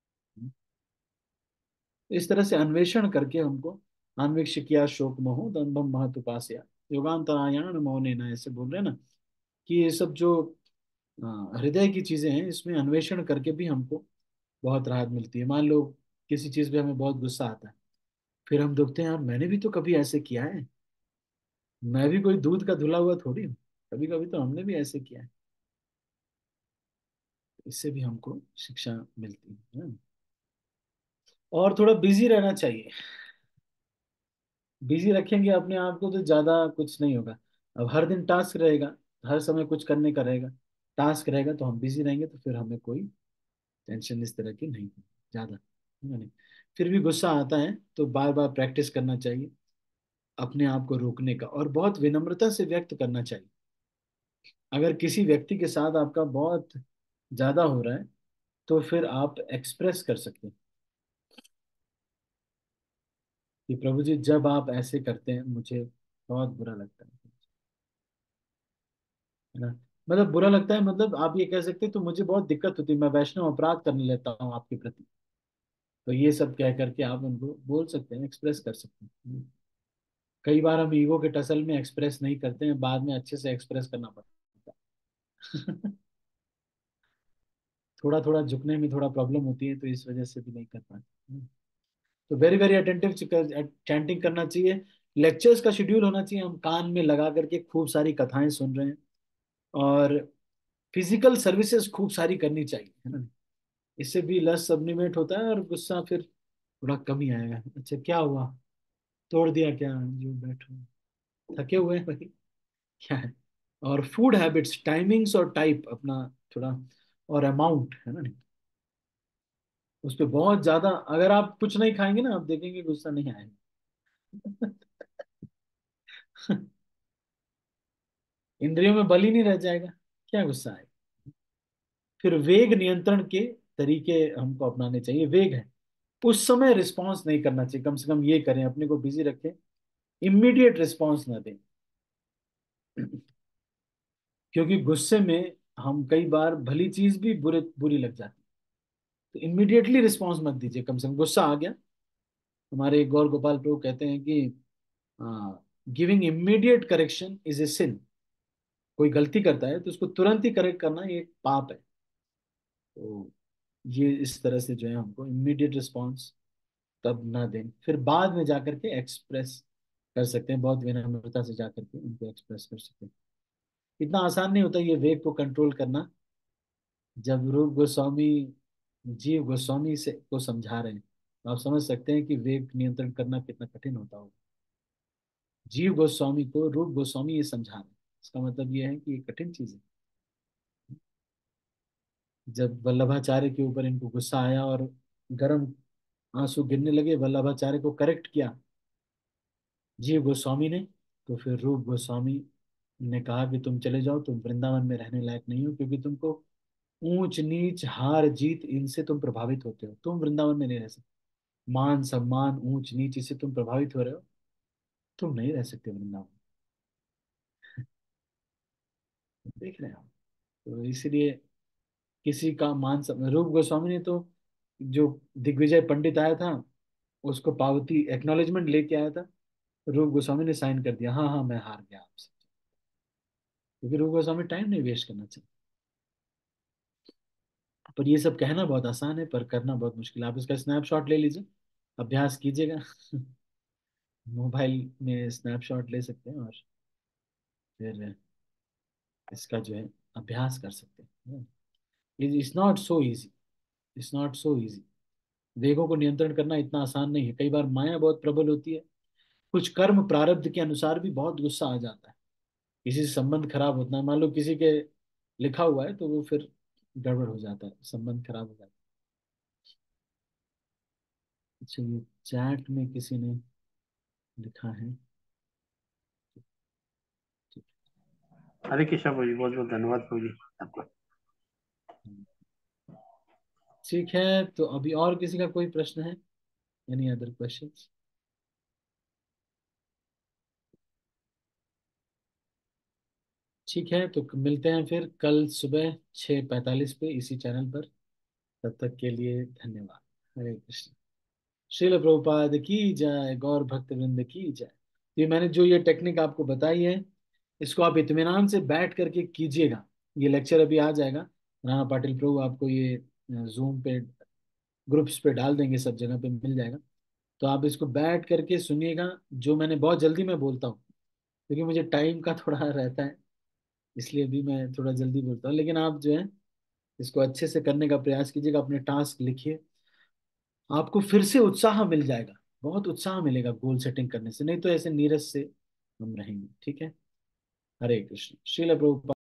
इस तरह से अन्वेषण करके हमको, अन्वेक्षिया शोक मोह दंभम महतुपास्या योगांतरायण मौने न, ऐसे बोल रहे हैं ना, कि ये सब जो अ, हृदय की चीजें हैं, इसमें अन्वेषण करके भी हमको बहुत राहत मिलती है। मान लो किसी चीज पे हमें बहुत गुस्सा आता है, फिर हम देखते हैं, यार मैंने भी तो कभी ऐसे किया है, मैं भी कोई दूध का धुला हुआ थोड़ी हूँ, कभी कभी तो हमने भी ऐसे किया है। इससे भी हमको शिक्षा मिलती है ना? और थोड़ा बिजी रहना चाहिए। बिजी रखेंगे अपने आप को तो ज्यादा कुछ नहीं होगा। अब हर दिन टास्क रहेगा, हर समय कुछ करने का रहेगा, टास्क रहेगा, तो हम बिजी रहेंगे, तो फिर हमें कोई टेंशन इस तरह की नहीं होगी ज्यादा, है नहीं। फिर भी गुस्सा आता है तो बार बार प्रैक्टिस करना चाहिए अपने आप को रोकने का, और बहुत विनम्रता से व्यक्त करना चाहिए। अगर किसी व्यक्ति के साथ आपका बहुत ज्यादा हो रहा है तो फिर आप एक्सप्रेस कर सकते हैं कि प्रभु जी जब आप ऐसे करते हैं मुझे बहुत बुरा लगता है है ना। मतलब बुरा लगता है, मतलब आप ये कह सकते हैं तो मुझे बहुत दिक्कत होती है, मैं वैष्णव अपराध करने लेता हूँ आपके प्रति। तो ये सब कह करके आप उनको बोल सकते हैं, एक्सप्रेस कर सकते हैं। कई बार हम ईगो के टसल में एक्सप्रेस नहीं करते हैं, बाद में अच्छे से एक्सप्रेस करना पड़ता है। थोड़ा थोड़ा झुकने में थोड़ा प्रॉब्लम होती है, तो इस वजह से भी नहीं कर पाते। तो वेरी वेरी अटेंटिव चैंटिंग करना चाहिए। लेक्चर्स का शेड्यूल होना चाहिए, हम कान में लगा करके खूब सारी कथाएं सुन रहे हैं। और फिजिकल सर्विसेज खूब सारी करनी चाहिए, है ना। इससे भी लस सब्लिमेट होता है और गुस्सा फिर थोड़ा कम ही आएगा। अच्छा क्या हुआ, तोड़ दिया क्या, जो बैठो थके हुए हैं भाई, क्या है। और फूड हैबिट्स, टाइमिंग्स और टाइप अपना थोड़ा, और अमाउंट, है ना। उस पर बहुत ज्यादा, अगर आप कुछ नहीं खाएंगे ना, आप देखेंगे गुस्सा नहीं आएगा। इंद्रियों में बल ही नहीं रह जाएगा, क्या गुस्सा आएगा। फिर वेग नियंत्रण के तरीके हमको अपनाने चाहिए। वेग है, उस समय रिस्पॉन्स नहीं करना चाहिए, कम से कम ये करें, अपने को बिजी रखें, इमीडिएट रिस्पॉन्स ना दें। क्योंकि गुस्से में हम कई बार भली चीज भी बुरे बुरी लग जाती है। तो इमीडिएटली रिस्पॉन्स मत दीजिए, कम से कम गुस्सा आ गया। हमारे गौर गोपाल प्रभु कहते हैं कि giving immediate correction is a sin. कोई गलती करता है तो उसको तुरंत ही करेक्ट करना ये एक पाप है। तो ये इस तरह से जो है हमको इमीडिएट रिस्पॉन्स तब ना दें, फिर बाद में जाकर के एक्सप्रेस कर सकते हैं, बहुत विनम्रता से जाकर के उनको एक्सप्रेस कर सकते हैं। इतना आसान नहीं होता ये वेग को कंट्रोल करना। जब रूप गोस्वामी, जीव गोस्वामी से को समझा रहे हैं, तो आप समझ सकते हैं कि वेग नियंत्रण करना कितना कठिन होता होगा। जीव गोस्वामी को रूप गोस्वामी ये समझा रहे हैं, इसका मतलब ये है कि ये कठिन चीज है। जब वल्लभाचार्य के ऊपर इनको गुस्सा आया और गर्म आंसू गिरने लगे, वल्लभाचार्य को करेक्ट किया जीव गोस्वामी ने, तो फिर रूप गोस्वामी ने कहा कि तुम चले जाओ, तुम वृंदावन में रहने लायक नहीं हो, क्योंकि तुमको ऊंच नीच हार जीत इनसे तुम प्रभावित होते हो, तुम वृंदावन में नहीं रह सकते। मान सम्मान ऊंच नीच, इससे तुम प्रभावित हो रहे हो, तुम नहीं रह सकते वृंदावन। देख रहे हैं आप। तो इसलिए किसी का मान सम्मान, रूप गोस्वामी ने तो, जो दिग्विजय पंडित आया था उसको पावती एक्नॉलेजमेंट लेके आया था, रूप गोस्वामी ने साइन कर दिया, हाँ हाँ मैं हार गया आपसे। क्योंकि रूप गोस्वामी टाइम नहीं वेस्ट करना चाहिए। पर ये सब कहना बहुत आसान है, पर करना बहुत मुश्किल है। आप इसका स्नैपशॉट ले लीजिए, अभ्यास कीजिएगा। मोबाइल में स्नैपशॉट ले सकते हैं और फिर इसका जो है अभ्यास कर सकते हैं। It's not so easy, it's not so easy. वेगों को नियंत्रण करना इतना आसान नहीं है। कई बार माया बहुत प्रबल होती है, कुछ कर्म प्रारब्ध के अनुसार भी बहुत गुस्सा आ जाता है। किसी से संबंध खराब होता है, मान लो किसी के लिखा हुआ है तो वो फिर गड़बड़ हो जाता है, संबंध खराब हो जाता है। अच्छा ये चैट में किसी ने लिखा है, हरे कृष्णा प्रभु जी, बहुत बहुत धन्यवाद प्रभु जी आपका। ठीक है। तो अभी और किसी का कोई प्रश्न है, एनी अदर क्वेश्चंस? ठीक है, तो मिलते हैं फिर कल सुबह छः पैंतालीस पे इसी चैनल पर। तब तक के लिए धन्यवाद। हरे कृष्ण। श्रील प्रभुपाद की जय, गौर भक्त वृंद की जय। ये मैंने जो ये टेक्निक आपको बताई है, इसको आप इत्मीनान से बैठ करके कीजिएगा। ये लेक्चर अभी आ जाएगा, राणा पाटिल प्रभु आपको ये जूम पे ग्रुप्स पे डाल देंगे, सब जगह पे मिल जाएगा। तो आप इसको बैठ करके सुनिएगा। जो मैंने बहुत जल्दी में बोलता हूँ, क्योंकि मुझे टाइम का थोड़ा रहता है, इसलिए भी मैं थोड़ा जल्दी बोलता हूँ। लेकिन आप जो है इसको अच्छे से करने का प्रयास कीजिएगा, अपने टास्क लिखिए, आपको फिर से उत्साह मिल जाएगा। बहुत उत्साह मिलेगा गोल सेटिंग करने से, नहीं तो ऐसे नीरस से हम रहेंगे। ठीक है। हरे कृष्ण। श्रील प्रभुपाद